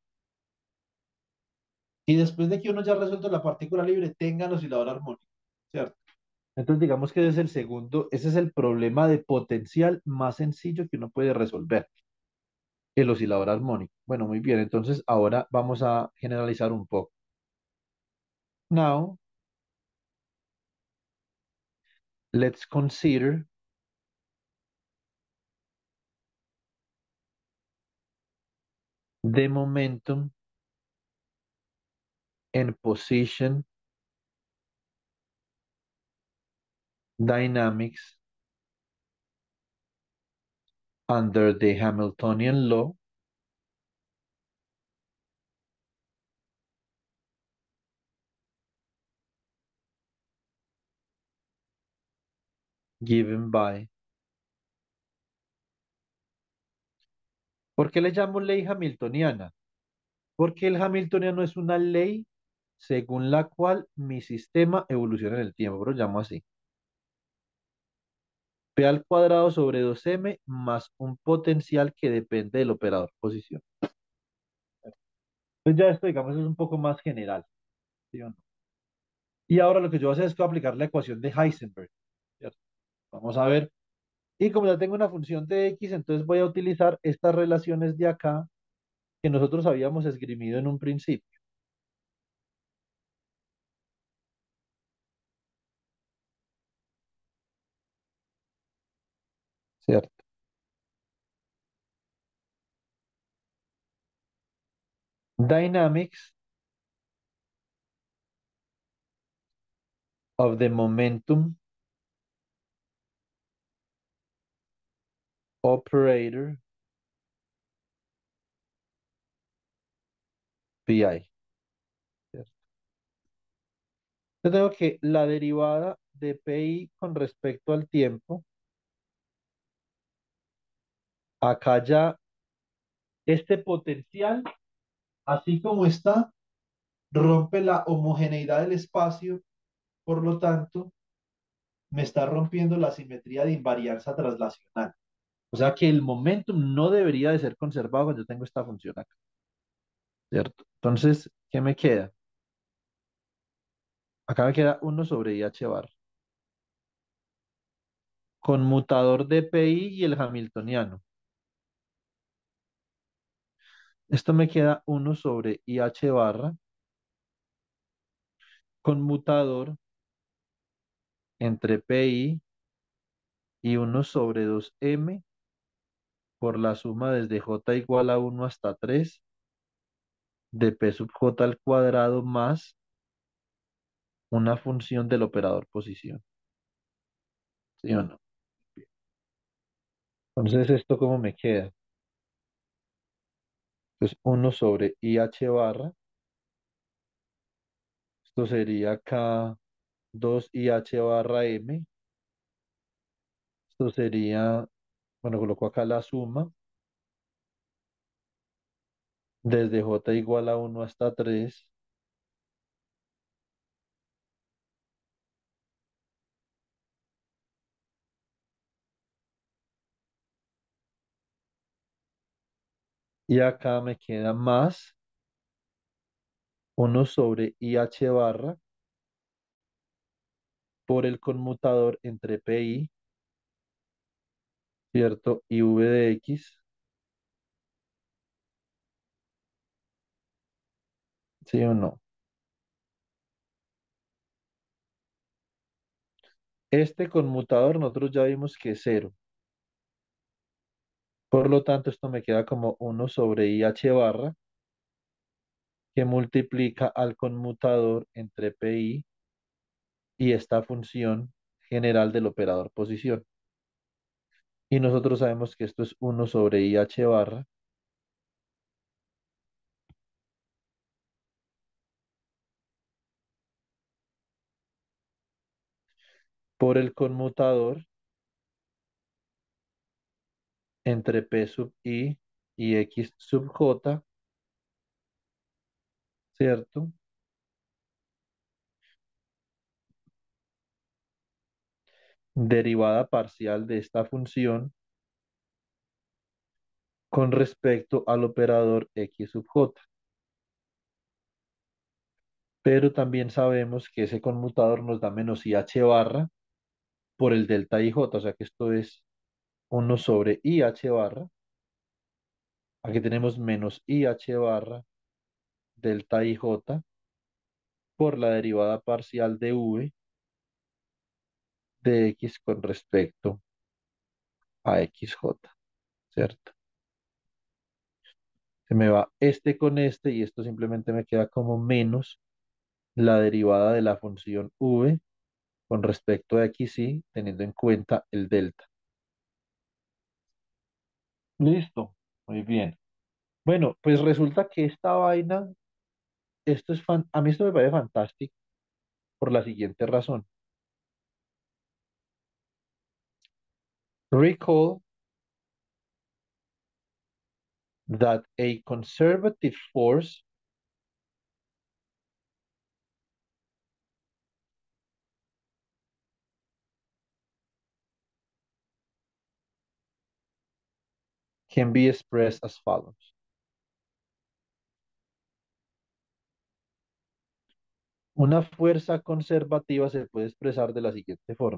Speaker 1: Y después de que uno ya ha resuelto la partícula libre, tenga el oscilador armónico, ¿cierto? Entonces digamos que ese es el segundo, ese es el problema de potencial más sencillo que uno puede resolver, el oscilador armónico. Bueno, muy bien, entonces ahora vamos a generalizar un poco. Now, let's consider the momentum and position dynamics under the Hamiltonian law given by. ¿Por qué le llamo ley hamiltoniana? Porque el hamiltoniano es una ley según la cual mi sistema evoluciona en el tiempo, pero lo llamo así. P al cuadrado sobre dos m más un potencial que depende del operador posición. Pues ya esto, digamos, es un poco más general, ¿sí o no? Y ahora lo que yo voy a hacer es que voy a aplicar la ecuación de Heisenberg, ¿cierto? Vamos a ver. Y como ya tengo una función de X, entonces voy a utilizar estas relaciones de acá que nosotros habíamos esgrimido en un principio, ¿cierto? Dynamics of the momentum operator Pi, ¿cierto? Yo tengo que la derivada de Pi con respecto al tiempo, acá ya este potencial, así como está, rompe la homogeneidad del espacio, por lo tanto, me está rompiendo la simetría de invarianza traslacional. O sea que el momentum no debería de ser conservado cuando yo tengo esta función acá, ¿cierto? Entonces, ¿qué me queda? Acá me queda uno sobre I h bar. Conmutador de Pi y el hamiltoniano. Esto me queda uno sobre I h barra, conmutador entre Pi y uno sobre dos m por la suma desde j igual a uno hasta tres de P sub j al cuadrado más una función del operador posición. ¿Sí o no? Entonces, ¿esto cómo me queda? Pues uno sobre I h barra. Esto sería acá dos I h barra M. Esto sería, bueno, coloco acá la suma desde j igual a uno hasta tres. Y acá me queda más uno sobre I h barra por el conmutador entre Pi, ¿cierto? Y V de X, ¿sí o no? Este conmutador nosotros ya vimos que es cero. Por lo tanto, esto me queda como uno sobre I h barra que multiplica al conmutador entre Pi y esta función general del operador posición. Y nosotros sabemos que esto es uno sobre I h barra por el conmutador entre P sub I y X sub J, ¿cierto? Derivada parcial de esta función con respecto al operador X sub J. Pero también sabemos que ese conmutador nos da menos I h barra por el delta I J, o sea que esto es uno sobre I h barra. Aquí tenemos menos I h barra delta I J por la derivada parcial de V de X con respecto a X J, ¿cierto? Se me va este con este y esto simplemente me queda como menos la derivada de la función v con respecto a xy, teniendo en cuenta el delta. Listo, muy bien. Bueno, pues resulta que esta vaina, esto es fan, a mí esto me parece fantástico por la siguiente razón. Recall that a conservative force can be expressed as follows. Una fuerza conservativa se puede expresar de la siguiente forma.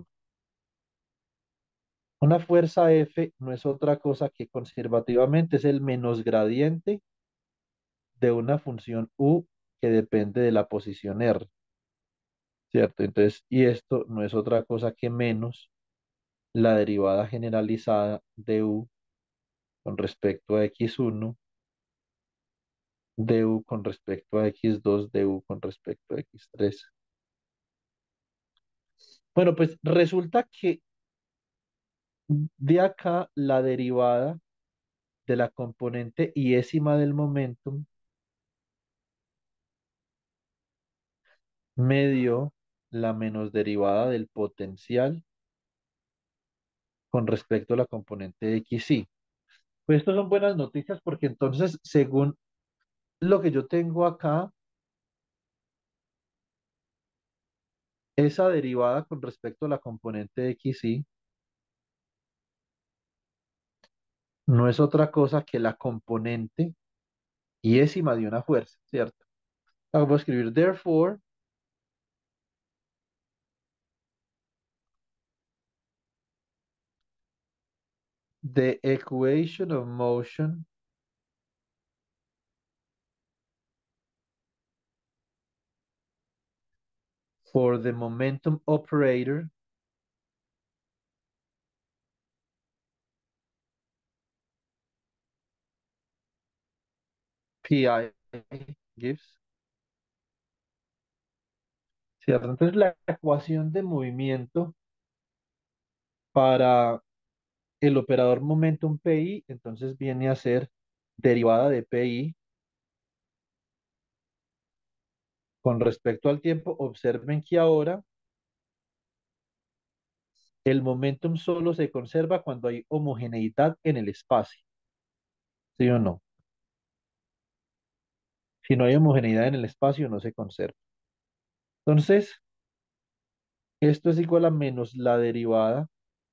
Speaker 1: Una fuerza F no es otra cosa que conservativamente es el menos gradiente de una función U que depende de la posición R, ¿cierto? Entonces, y esto no es otra cosa que menos la derivada generalizada de U con respecto a x uno, de U con respecto a x dos, de U con respecto a x tres. Bueno, pues resulta que de acá la derivada de la componente iésima del momentum me dio la menos derivada del potencial con respecto a la componente de xy. Pues estas son buenas noticias porque entonces, según lo que yo tengo acá, esa derivada con respecto a la componente de xy no es otra cosa que la componente iésima de una fuerza, ¿cierto? Acá voy a escribir, therefore, the equation of motion for the momentum operator pi gives, ¿cierto? Entonces la ecuación de movimiento para el operador momentum pi, entonces viene a ser derivada de pi con respecto al tiempo. Observen que ahora el momentum solo se conserva cuando hay homogeneidad en el espacio, ¿sí o no? Si no hay homogeneidad en el espacio, no se conserva. Entonces, esto es igual a menos la derivada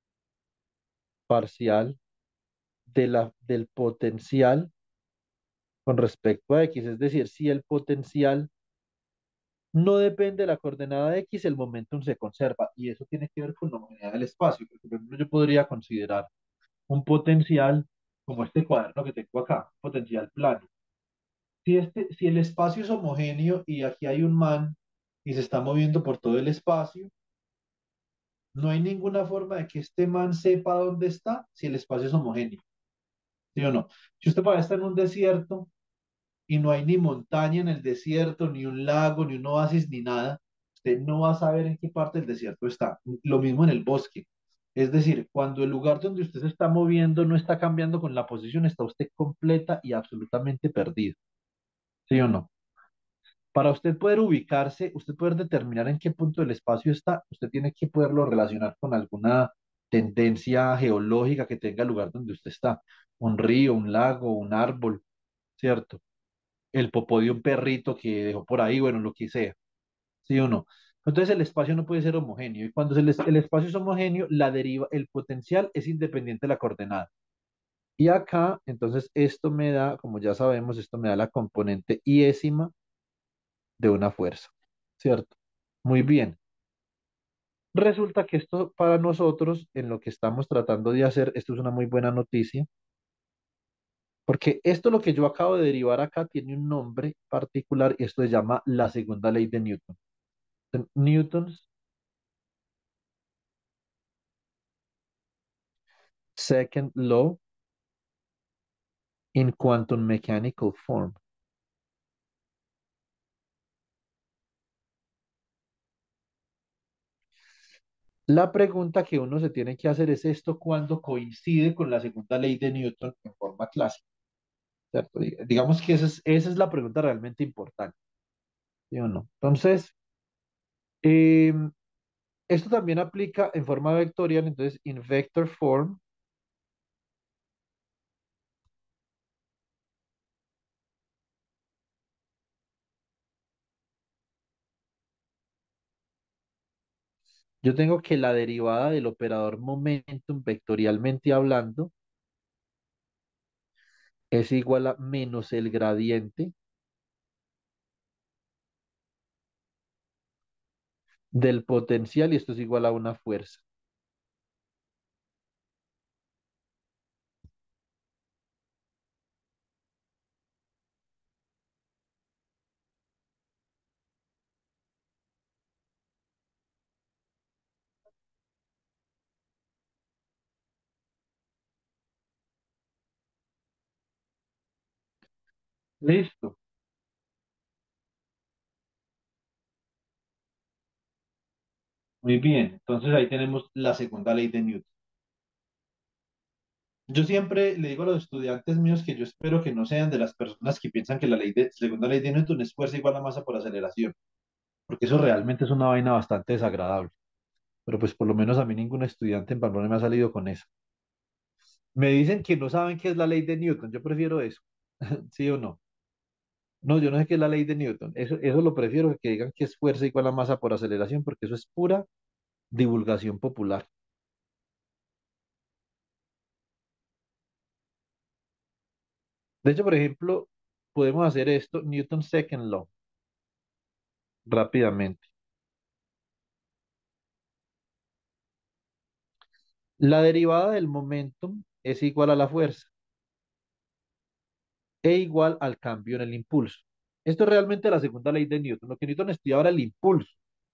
Speaker 1: parcial de la, del potencial con respecto a x. Es decir, si el potencial no depende de la coordenada x, el momentum se conserva. Y eso tiene que ver con la homogeneidad del espacio. Porque, por ejemplo, yo podría considerar un potencial como este cuaderno que tengo acá, potencial plano. Si, este, si el espacio es homogéneo y aquí hay un man y se está moviendo por todo el espacio, no hay ninguna forma de que este man sepa dónde está si el espacio es homogéneo, ¿sí o no? Si usted para estar en un desierto y no hay ni montaña en el desierto, ni un lago, ni un oasis, ni nada, usted no va a saber en qué parte del desierto está. Lo mismo en el bosque. Es decir, cuando el lugar donde usted se está moviendo no está cambiando con la posición, está usted completa y absolutamente perdido, ¿sí o no? Para usted poder ubicarse, usted poder determinar en qué punto del espacio está, usted tiene que poderlo relacionar con alguna tendencia geológica que tenga el lugar donde usted está. Un río, un lago, un árbol, ¿cierto? El popó de un perrito que dejó por ahí, bueno, lo que sea, ¿sí o no? Entonces el espacio no puede ser homogéneo y cuando el, es- el espacio es homogéneo, la deriva, el potencial es independiente de la coordenada. Y acá, entonces esto me da, como ya sabemos, esto me da la componente iésima de una fuerza, ¿cierto? Muy bien. Resulta que esto para nosotros, en lo que estamos tratando de hacer, esto es una muy buena noticia, porque esto lo que yo acabo de derivar acá tiene un nombre particular y esto se llama la segunda ley de Newton. Newton's second law in quantum mechanical form. La pregunta que uno se tiene que hacer es esto cuando coincide con la segunda ley de Newton en forma clásica, ¿cierto? Dig- Digamos que esa es, esa es la pregunta realmente importante, ¿sí o no? Entonces, em, esto también aplica en forma vectorial, entonces, in vector form, yo tengo que la derivada del operador momentum vectorialmente hablando es igual a menos el gradiente del potencial y esto es igual a una fuerza. Listo. Muy bien. Entonces ahí tenemos la segunda ley de Newton. Yo siempre le digo a los estudiantes míos que yo espero que no sean de las personas que piensan que la ley de, segunda ley de Newton es fuerza igual a masa por aceleración, porque eso realmente es una vaina bastante desagradable. Pero pues por lo menos a mí ningún estudiante en Pamplona me ha salido con eso. Me dicen que no saben qué es la ley de Newton, yo prefiero eso, ¿sí o no? No, yo no sé qué es la ley de Newton. Eso, eso lo prefiero que digan que es fuerza igual a masa por aceleración, porque eso es pura divulgación popular. De hecho, por ejemplo, podemos hacer esto, Newton's Second Law, rápidamente. La derivada del momentum es igual a la fuerza e igual al cambio en el impulso. Esto es realmente la segunda ley de Newton. Lo que Newton estudiaba era el impulso.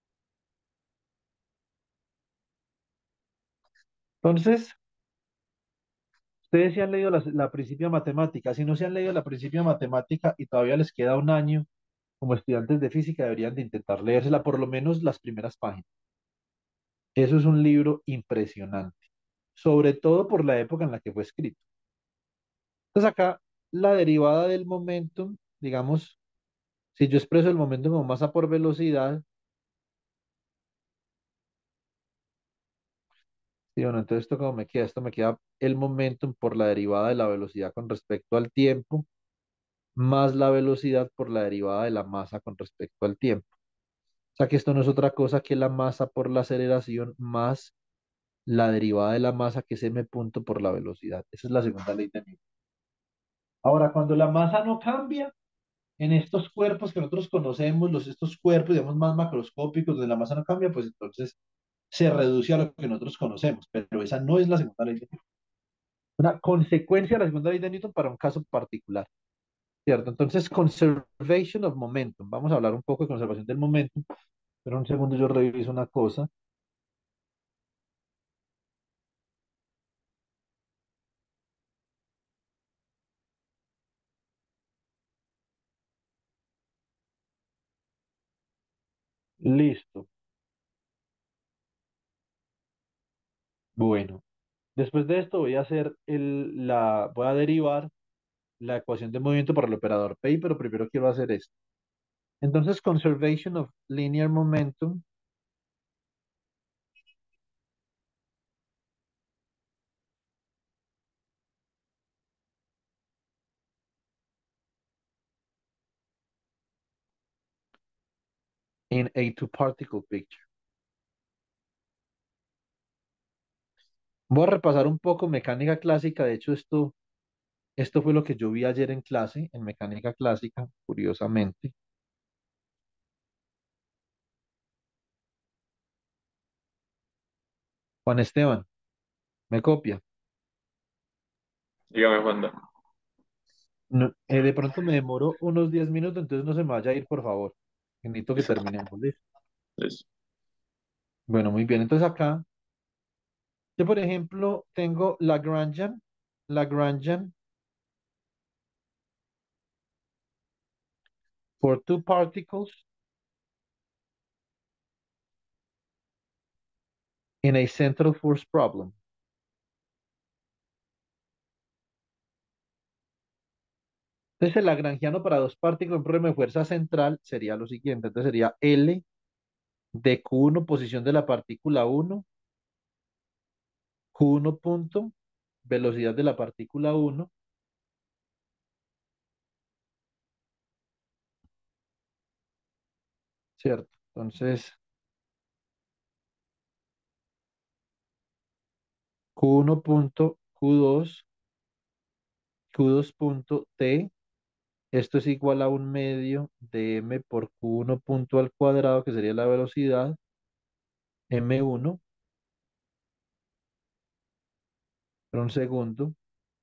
Speaker 1: Entonces, ustedes se han leído la, la principio matemática. Si no se han leído la principio matemática y todavía les queda un año como estudiantes de física, deberían de intentar leérsela por lo menos las primeras páginas. Eso es un libro impresionante, sobre todo por la época en la que fue escrito. Entonces acá la derivada del momentum, digamos, si yo expreso el momentum como masa por velocidad, ¿sí o no? Entonces esto como me queda, esto me queda el momentum por la derivada de la velocidad con respecto al tiempo, más la velocidad por la derivada de la masa con respecto al tiempo. O sea que esto no es otra cosa que la masa por la aceleración más la derivada de la masa que es m punto por la velocidad. Esa es la segunda ley de Newton. Ahora, cuando la masa no cambia, en estos cuerpos que nosotros conocemos, los, estos cuerpos, digamos, más macroscópicos, donde la masa no cambia, pues entonces se reduce a lo que nosotros conocemos, pero esa no es la segunda ley de Newton. Una consecuencia de la segunda ley de Newton para un caso particular, ¿cierto? Entonces, conservation of momentum. Vamos a hablar un poco de conservación del momentum, pero un segundo yo reviso una cosa. Listo. Bueno, después de esto voy a hacer el, la, voy a derivar la ecuación de movimiento para el operador P I, pero primero quiero hacer esto. Entonces, conservation of linear momentum in a two-particle picture. Voy a repasar un poco mecánica clásica. De hecho, esto, esto fue lo que yo vi ayer en clase, en mecánica clásica, curiosamente. Juan Esteban, me copia.
Speaker 3: Dígame, Juanda.
Speaker 1: No, eh, de pronto me demoro unos diez minutos, entonces no se me vaya a ir, por favor. Necesito que
Speaker 3: Listo.
Speaker 1: terminemos. ¿Listo?
Speaker 3: Listo.
Speaker 1: Bueno, muy bien. Entonces acá, yo por ejemplo tengo Lagrangian, Lagrangian For two particles in a central force problem. Entonces, el lagrangiano para dos partículas, un problema de fuerza central, sería lo siguiente. Entonces, sería L de Q uno, posición de la partícula uno, Q uno punto, velocidad de la partícula uno, ¿cierto? Entonces, Q uno punto, Q dos, Q dos punto T, esto es igual a un medio de M por Q uno punto al cuadrado, que sería la velocidad, M uno, por un segundo,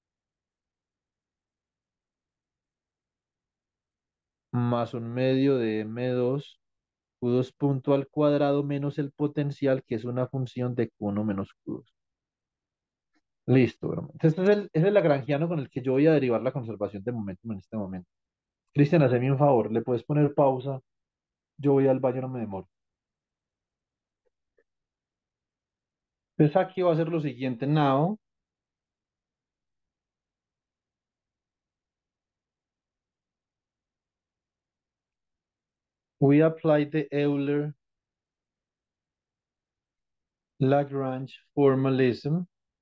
Speaker 1: más un medio de M dos, Q dos punto al cuadrado menos el potencial, que es una función de Q uno menos Q dos. Listo, bro. Entonces, este es el, ese es el lagrangiano con el que yo voy a derivar la conservación de momentum en este momento. Cristian, hazme un favor, ¿le puedes poner pausa? Yo voy al baño, no me demoro. Entonces aquí va a ser lo siguiente. Now, we apply the Euler-Lagrange formalism.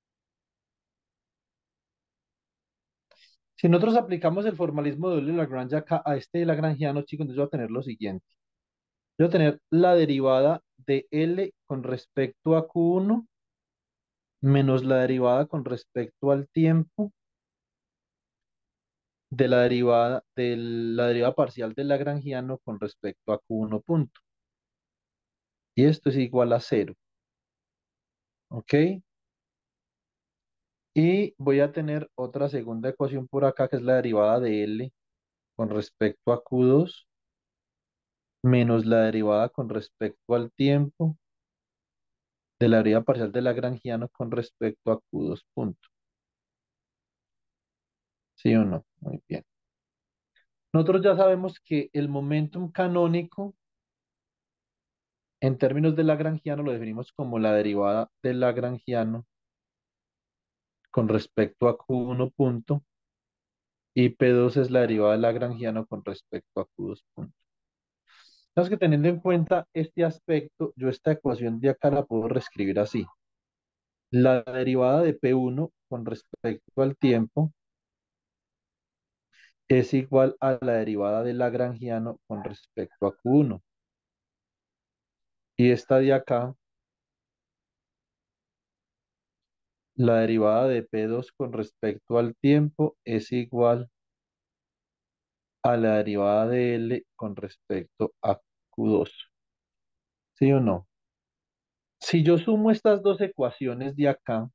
Speaker 1: Si nosotros aplicamos el formalismo de Euler-Lagrange acá a este lagrangiano, chicos, entonces voy a tener lo siguiente. Yo voy a tener la derivada de L con respecto a Q uno menos la derivada con respecto al tiempo de la derivada de la derivada parcial del lagrangiano con respecto a Q uno punto. Y esto es igual a cero. ¿Ok? Y voy a tener otra segunda ecuación por acá, que es la derivada de L con respecto a Q dos menos la derivada con respecto al tiempo de la derivada parcial del lagrangiano con respecto a Q dos punto. ¿Sí o no? Muy bien. Nosotros ya sabemos que el momentum canónico en términos de lagrangiano lo definimos como la derivada del lagrangiano con respecto a Q uno punto y P dos es la derivada del lagrangiano con respecto a Q dos punto. Tenemos que teniendo en cuenta este aspecto, yo esta ecuación de acá la puedo reescribir así. La derivada de P uno con respecto al tiempo es igual a la derivada del lagrangiano con respecto a Q uno. Y esta de acá, la derivada de P dos con respecto al tiempo es igual a la derivada de L con respecto a Q dos. ¿Sí o no? Si yo sumo estas dos ecuaciones de acá,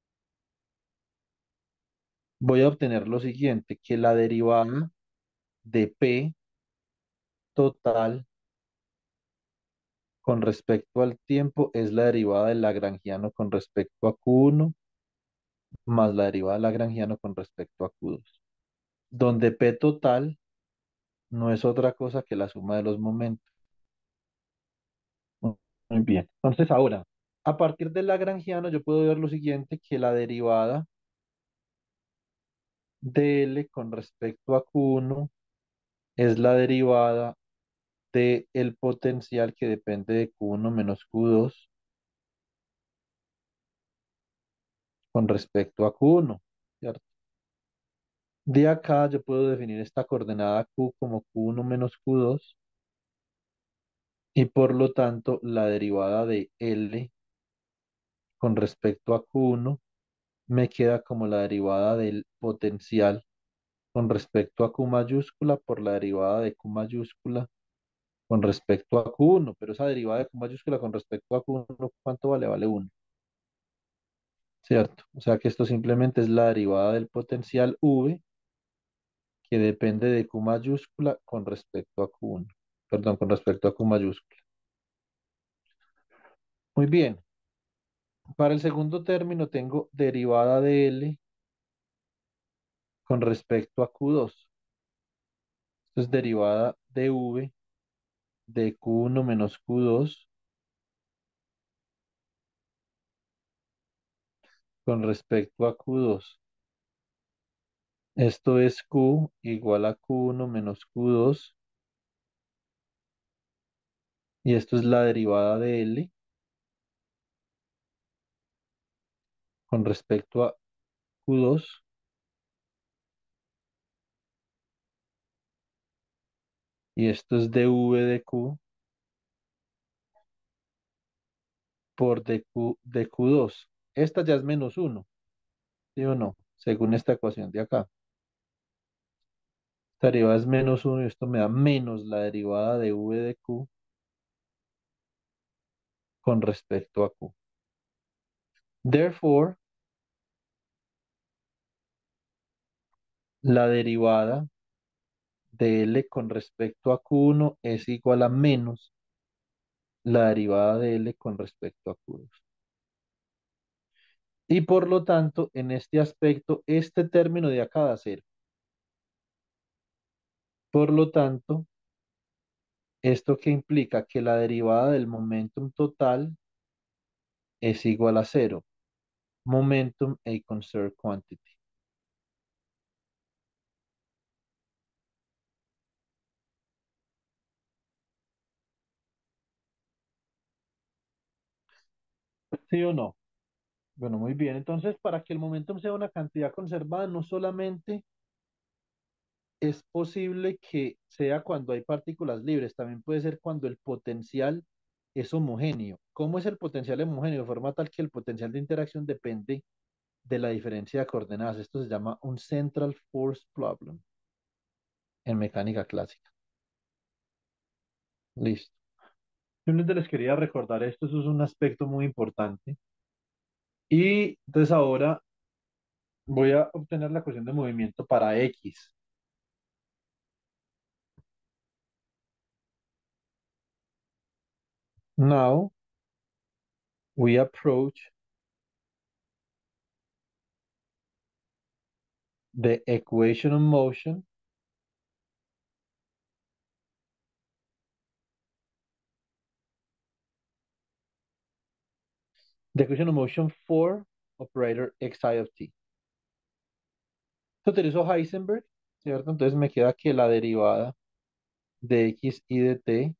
Speaker 1: voy a obtener lo siguiente, que la derivada de P total con respecto al tiempo es la derivada del lagrangiano con respecto a Q uno más la derivada del lagrangiano con respecto a Q dos, donde P total no es otra cosa que la suma de los momentos. Muy bien. Entonces ahora, a partir del lagrangiano yo puedo ver lo siguiente, que la derivada de L con respecto a Q uno es la derivada de el potencial que depende de Q uno menos Q dos con respecto a Q uno, ¿cierto? De acá yo puedo definir esta coordenada Q como Q uno menos Q dos y por lo tanto la derivada de L con respecto a Q uno me queda como la derivada del potencial con respecto a Q mayúscula por la derivada de Q mayúscula con respecto a Q uno, pero esa derivada de Q mayúscula con respecto a Q uno, ¿cuánto vale? Vale uno, ¿cierto? O sea que esto simplemente es la derivada del potencial V que depende de Q mayúscula con respecto a Q uno, perdón, con respecto a Q mayúscula. Muy bien, para el segundo término tengo derivada de L con respecto a Q dos. Esto es derivada de v de q uno menos q dos con respecto a q dos. Esto es q igual a q uno menos q dos y esto es la derivada de L con respecto a q dos y esto es dv de q por dq de q dos. Esta ya es menos uno, ¿sí o no? Según esta ecuación de acá. Esta derivada es menos uno y esto me da menos la derivada de v de q con respecto a q. Therefore, la derivada de L con respecto a q uno es igual a menos la derivada de L con respecto a q dos. Y por lo tanto, en este aspecto, este término de acá da cero. Por lo tanto, ¿esto qué implica? Que la derivada del momentum total es igual a cero. Momentum a conserved quantity. ¿Sí o no? Bueno, muy bien. Entonces, para que el momentum sea una cantidad conservada, no solamente es posible que sea cuando hay partículas libres, también puede ser cuando el potencial es homogéneo. ¿Cómo es el potencial homogéneo? De forma tal que el potencial de interacción depende de la diferencia de coordenadas. Esto se llama un central force problem en mecánica clásica. Listo. Simplemente les quería recordar esto, eso es un aspecto muy importante. Y entonces ahora voy a obtener la ecuación de movimiento para X. Now we approach the equation of motion the equation of motion for operator xi of t. Esto utilizó Heisenberg, ¿cierto? Entonces me queda que la derivada de x y de t,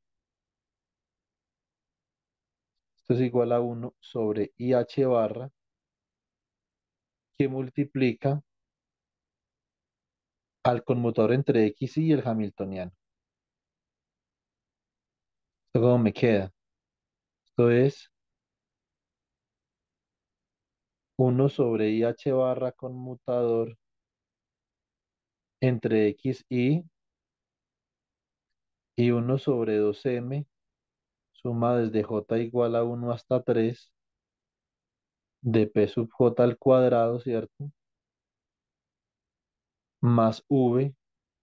Speaker 1: esto es igual a uno sobre I h barra, que multiplica al conmutador entre x y el hamiltoniano. ¿Esto cómo me queda? Esto es uno sobre I h barra conmutador entre x y y uno sobre dos m suma desde j igual a uno hasta tres de p sub j al cuadrado, ¿cierto? Más v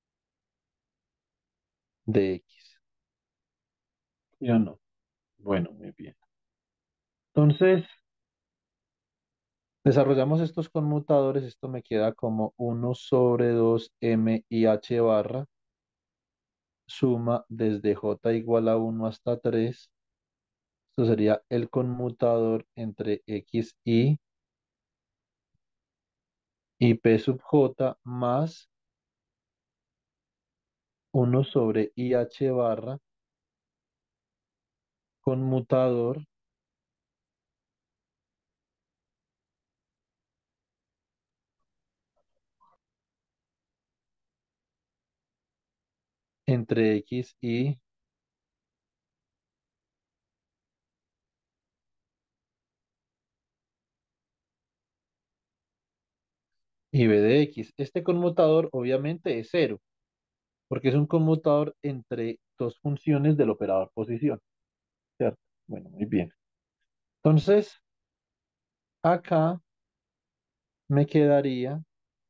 Speaker 1: de x. ¿Sí o no? Bueno, muy bien. Entonces, desarrollamos estos conmutadores. Esto me queda como uno sobre dos m y h barra suma desde j igual a uno hasta tres. Esto sería el conmutador entre x y y p sub j más uno sobre I h barra conmutador entre x y y b de x. Este conmutador obviamente es cero, porque es un conmutador entre dos funciones del operador posición, ¿cierto? Bueno, muy bien. Entonces, acá me quedaría,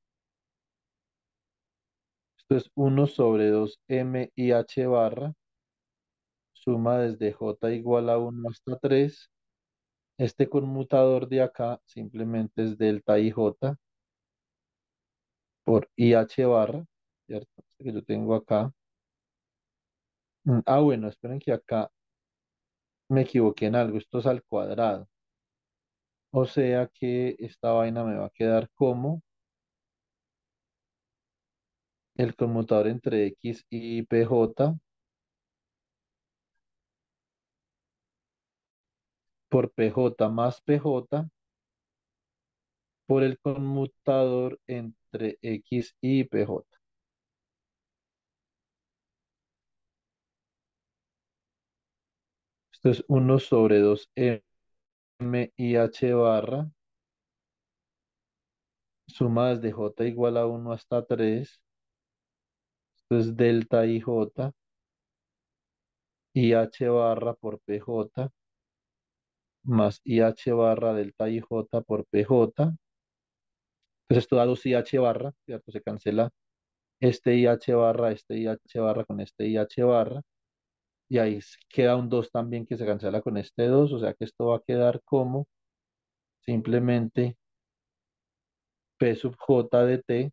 Speaker 1: esto es uno sobre dos m y h barra, suma desde j igual a uno hasta tres. Este conmutador de acá simplemente es delta I j por I h barra, ¿cierto? Este que yo tengo acá. Mm, Ah, bueno, esperen que acá me equivoqué en algo. Esto es al cuadrado. O sea que esta vaina me va a quedar como el conmutador entre X y P J por P J más P J por el conmutador entre X y P J. Esto es uno sobre dos M y H barra, suma desde J igual a uno hasta tres. Esto es delta I J y H barra por P J más I H barra delta I J por P J. Entonces esto da dos I H barra, ¿cierto? Se cancela este I H barra, este I H barra con este I H barra. Y ahí s- queda un dos también que se cancela con este dos, o sea que esto va a quedar como simplemente P sub J de T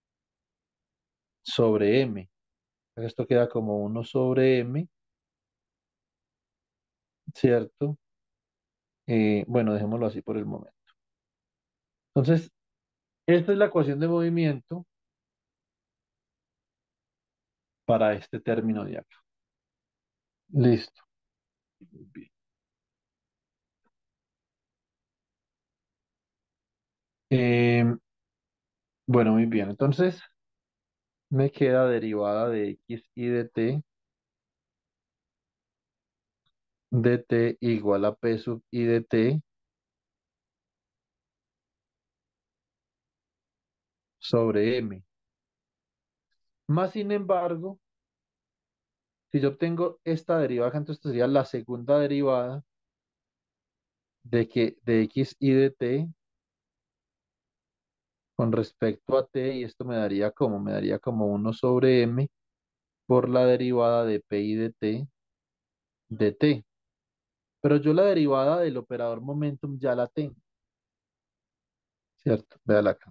Speaker 1: sobre M. Esto queda como uno sobre M, ¿cierto? Eh, bueno, dejémoslo así por el momento. Entonces, esta es la ecuación de movimiento para este término de acá. Listo. Bien. Em, bueno, muy bien. Entonces, me queda derivada de X y de T, de T igual a P sub I de T sobre M. Más sin embargo, si yo obtengo esta derivada, acá, entonces sería la segunda derivada de que de X y de T con respecto a T, y esto me daría como, me daría como uno sobre M por la derivada de P y de T de T. Pero yo la derivada del operador momentum ya la tengo, ¿cierto? Véala acá,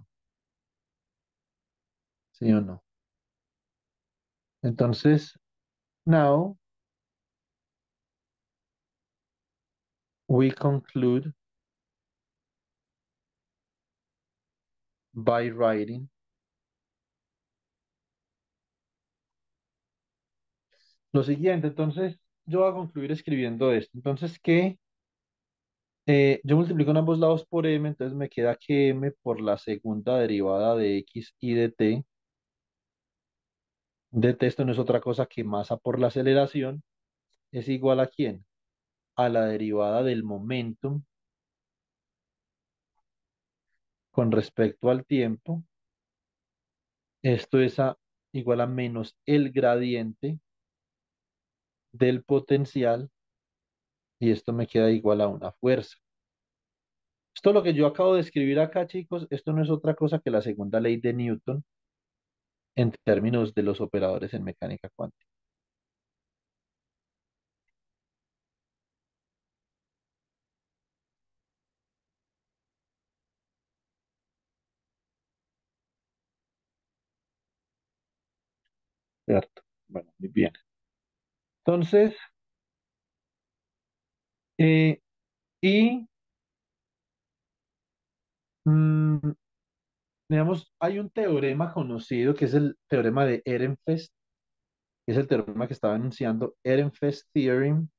Speaker 1: ¿sí o no? Entonces, now we conclude by writing lo siguiente. Entonces, yo voy a concluir escribiendo esto. Entonces, que eh, yo multiplico en ambos lados por m, entonces me queda que m por la segunda derivada de x y de t, de t esto no es otra cosa que masa por la aceleración, es igual a quién? A la derivada del momentum con respecto al tiempo. Esto es a, igual a menos el gradiente del potencial y esto me queda igual a una fuerza. Esto lo que yo acabo de escribir acá, chicos, esto no es otra cosa que la segunda ley de Newton en términos de los operadores en mecánica cuántica. ¿Cierto? Bueno, muy bien. Entonces, eh, y mm, digamos, hay un teorema conocido que es el teorema de Ehrenfest, que es el teorema que estaba enunciando Ehrenfest Theorem,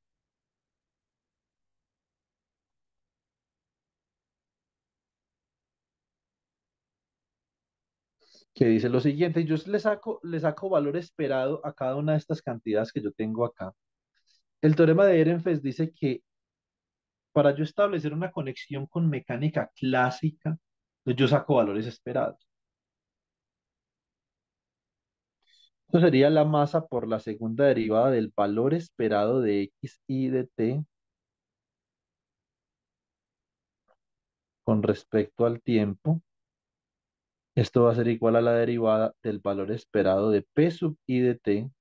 Speaker 1: que dice lo siguiente, yo le saco, le saco valor esperado a cada una de estas cantidades que yo tengo acá. El teorema de Ehrenfest dice que para yo establecer una conexión con mecánica clásica, pues yo saco valores esperados. Esto sería la masa por la segunda derivada del valor esperado de x y de t con respecto al tiempo. Esto va a ser igual a la derivada del valor esperado de p sub i de t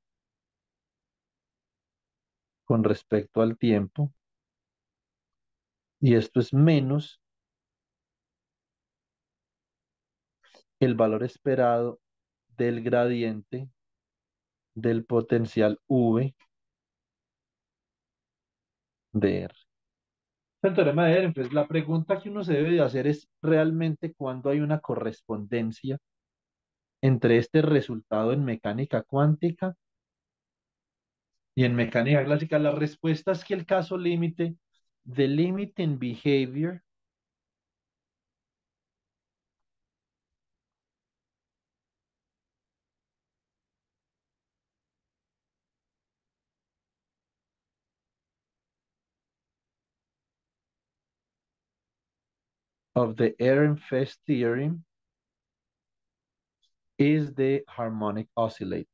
Speaker 1: con respecto al tiempo. Y esto es menos el valor esperado del gradiente del potencial V de R. El teorema de Ehrenfest, la pregunta que uno se debe de hacer es realmente cuando hay una correspondencia entre este resultado en mecánica cuántica y en mecánica clásica. La respuesta es que el caso límite, the limiting behavior of the Ehrenfest theorem is the harmonic oscillator.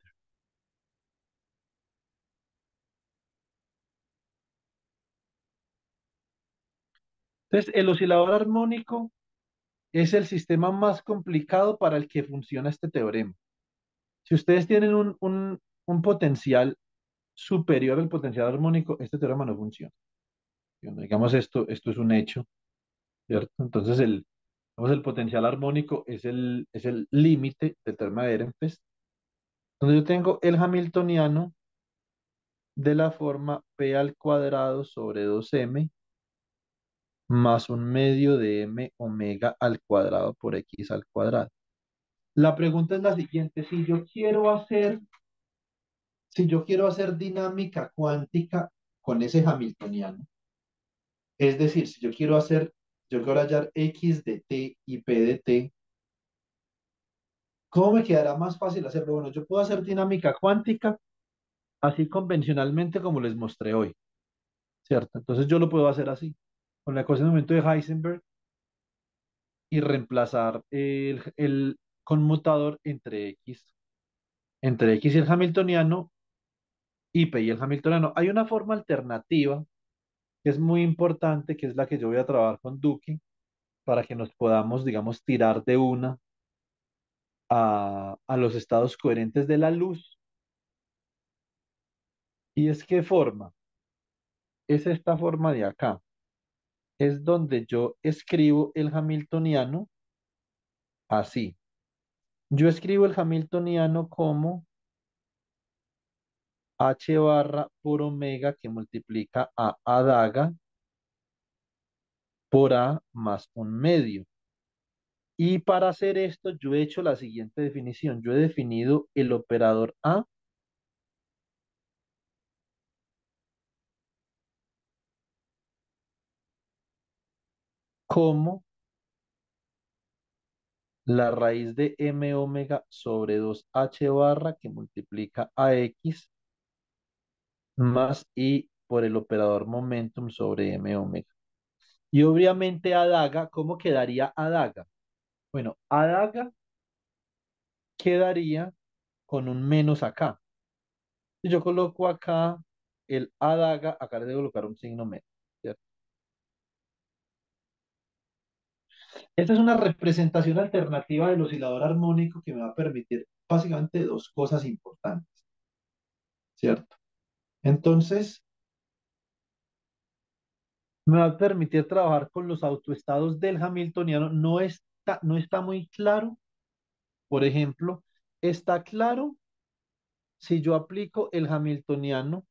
Speaker 1: Entonces, el oscilador armónico es el sistema más complicado para el que funciona este teorema. Si ustedes tienen un, un, un potencial superior al potencial armónico, este teorema no funciona. Digamos, esto, esto es un hecho, ¿cierto? Entonces, el, digamos, el potencial armónico es el, es el límite del teorema de Ehrenfest, donde yo tengo el hamiltoniano de la forma P al cuadrado sobre dos m más un medio de m omega al cuadrado por x al cuadrado. La pregunta es la siguiente: si yo quiero hacer, si yo quiero hacer dinámica cuántica con ese hamiltoniano, es decir, si yo quiero hacer, yo quiero hallar x de t y p de t, ¿cómo me quedará más fácil hacerlo? Bueno, yo puedo hacer dinámica cuántica así convencionalmente como les mostré hoy, ¿cierto? Entonces yo lo puedo hacer así, con la ecuación de momento de Heisenberg y reemplazar el, el conmutador entre x, entre x y el hamiltoniano y p y el hamiltoniano. Hay una forma alternativa que es muy importante, que es la que yo voy a trabajar con Duque, para que nos podamos, digamos, tirar de una a, a los estados coherentes de la luz. ¿Y es qué forma? Es esta forma de acá. Es donde yo escribo el hamiltoniano así. Yo escribo el hamiltoniano como h barra por omega que multiplica a a daga por a más un medio. Y para hacer esto, yo he hecho la siguiente definición. Yo he definido el operador a como la raíz de m omega sobre dos h barra que multiplica a x más i por el operador momentum sobre m omega. Y obviamente a daga, ¿cómo quedaría a daga? Bueno, a daga quedaría con un menos acá. Si yo coloco acá el a daga, acá le debo colocar un signo menos, ¿cierto? Esta es una representación alternativa del oscilador armónico que me va a permitir básicamente dos cosas importantes, ¿cierto? Entonces, me va a permitir trabajar con los autoestados del hamiltoniano. No está, no está muy claro. Por ejemplo, está claro si yo aplico el hamiltoniano,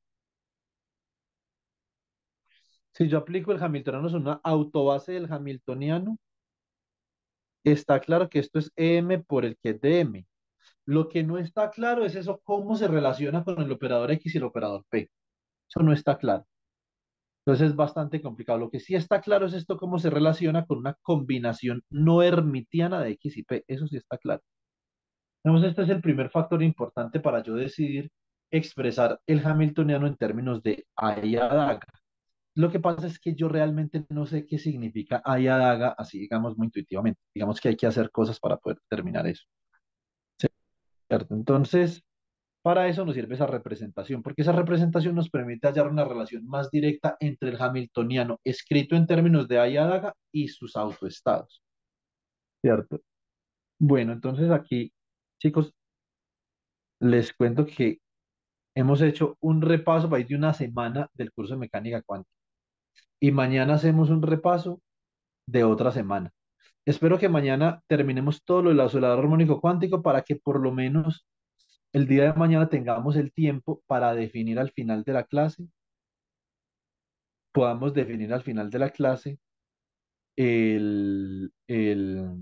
Speaker 1: si yo aplico el hamiltoniano es una autobase del hamiltoniano, está claro que esto es M por el que es de M. Lo que no está claro es eso, cómo se relaciona con el operador X y el operador P. Eso no está claro. Entonces es bastante complicado. Lo que sí está claro es esto, cómo se relaciona con una combinación no hermitiana de X y P. Eso sí está claro. Entonces, este es el primer factor importante para yo decidir expresar el hamiltoniano en términos de A y A daga. Lo que pasa es que yo realmente no sé qué significa A y A daga, así digamos muy intuitivamente. Digamos que hay que hacer cosas para poder determinar eso, ¿cierto? Entonces, para eso nos sirve esa representación, porque esa representación nos permite hallar una relación más directa entre el hamiltoniano escrito en términos de A y A daga y sus autoestados, ¿cierto? Bueno, entonces aquí, chicos, les cuento que hemos hecho un repaso país de una semana del curso de mecánica cuántica y mañana hacemos un repaso de otra semana. Espero que mañana terminemos todo lo del oscilador armónico cuántico para que por lo menos el día de mañana tengamos el tiempo para definir al final de la clase podamos definir al final de la clase el, el,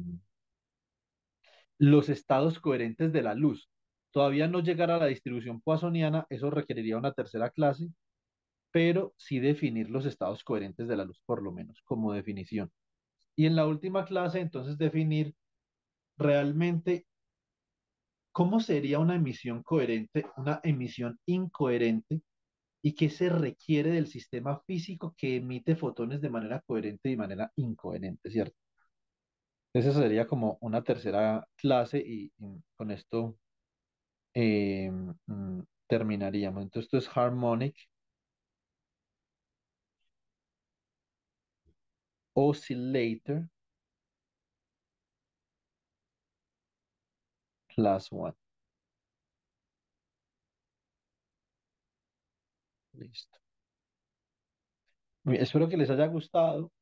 Speaker 1: los estados coherentes de la luz. Todavía no llegar a la distribución poissoniana, eso requeriría una tercera clase, pero sí definir los estados coherentes de la luz, por lo menos como definición. Y en la última clase, entonces, definir realmente cómo sería una emisión coherente, una emisión incoherente y qué se requiere del sistema físico que emite fotones de manera coherente y de manera incoherente, ¿cierto? Esa sería como una tercera clase y, y con esto eh, mm, terminaríamos. Entonces, esto es Harmonic Oscillator Class uno. Listo. Muy bien, espero que les haya gustado,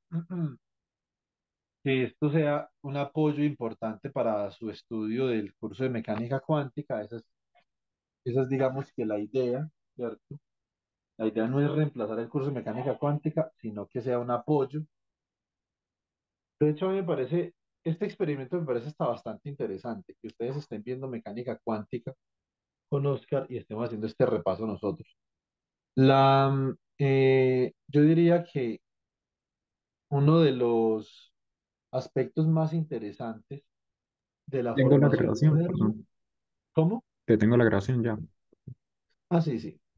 Speaker 1: que esto sea un apoyo importante para su estudio del curso de mecánica cuántica. Esa es, esa es, digamos que la idea, ¿cierto? La idea no es reemplazar el curso de mecánica cuántica, sino que sea un apoyo. De hecho, a mí me parece, este experimento me parece hasta bastante interesante, que ustedes estén viendo mecánica cuántica con Oscar y estemos haciendo este repaso nosotros. La, mm, eh, yo diría que uno de los aspectos más interesantes de la
Speaker 2: Tengo la
Speaker 1: formación
Speaker 2: grabación,
Speaker 1: moderna.
Speaker 2: perdón.
Speaker 1: ¿Cómo?
Speaker 2: Te tengo la grabación ya.
Speaker 1: Ah, sí, sí.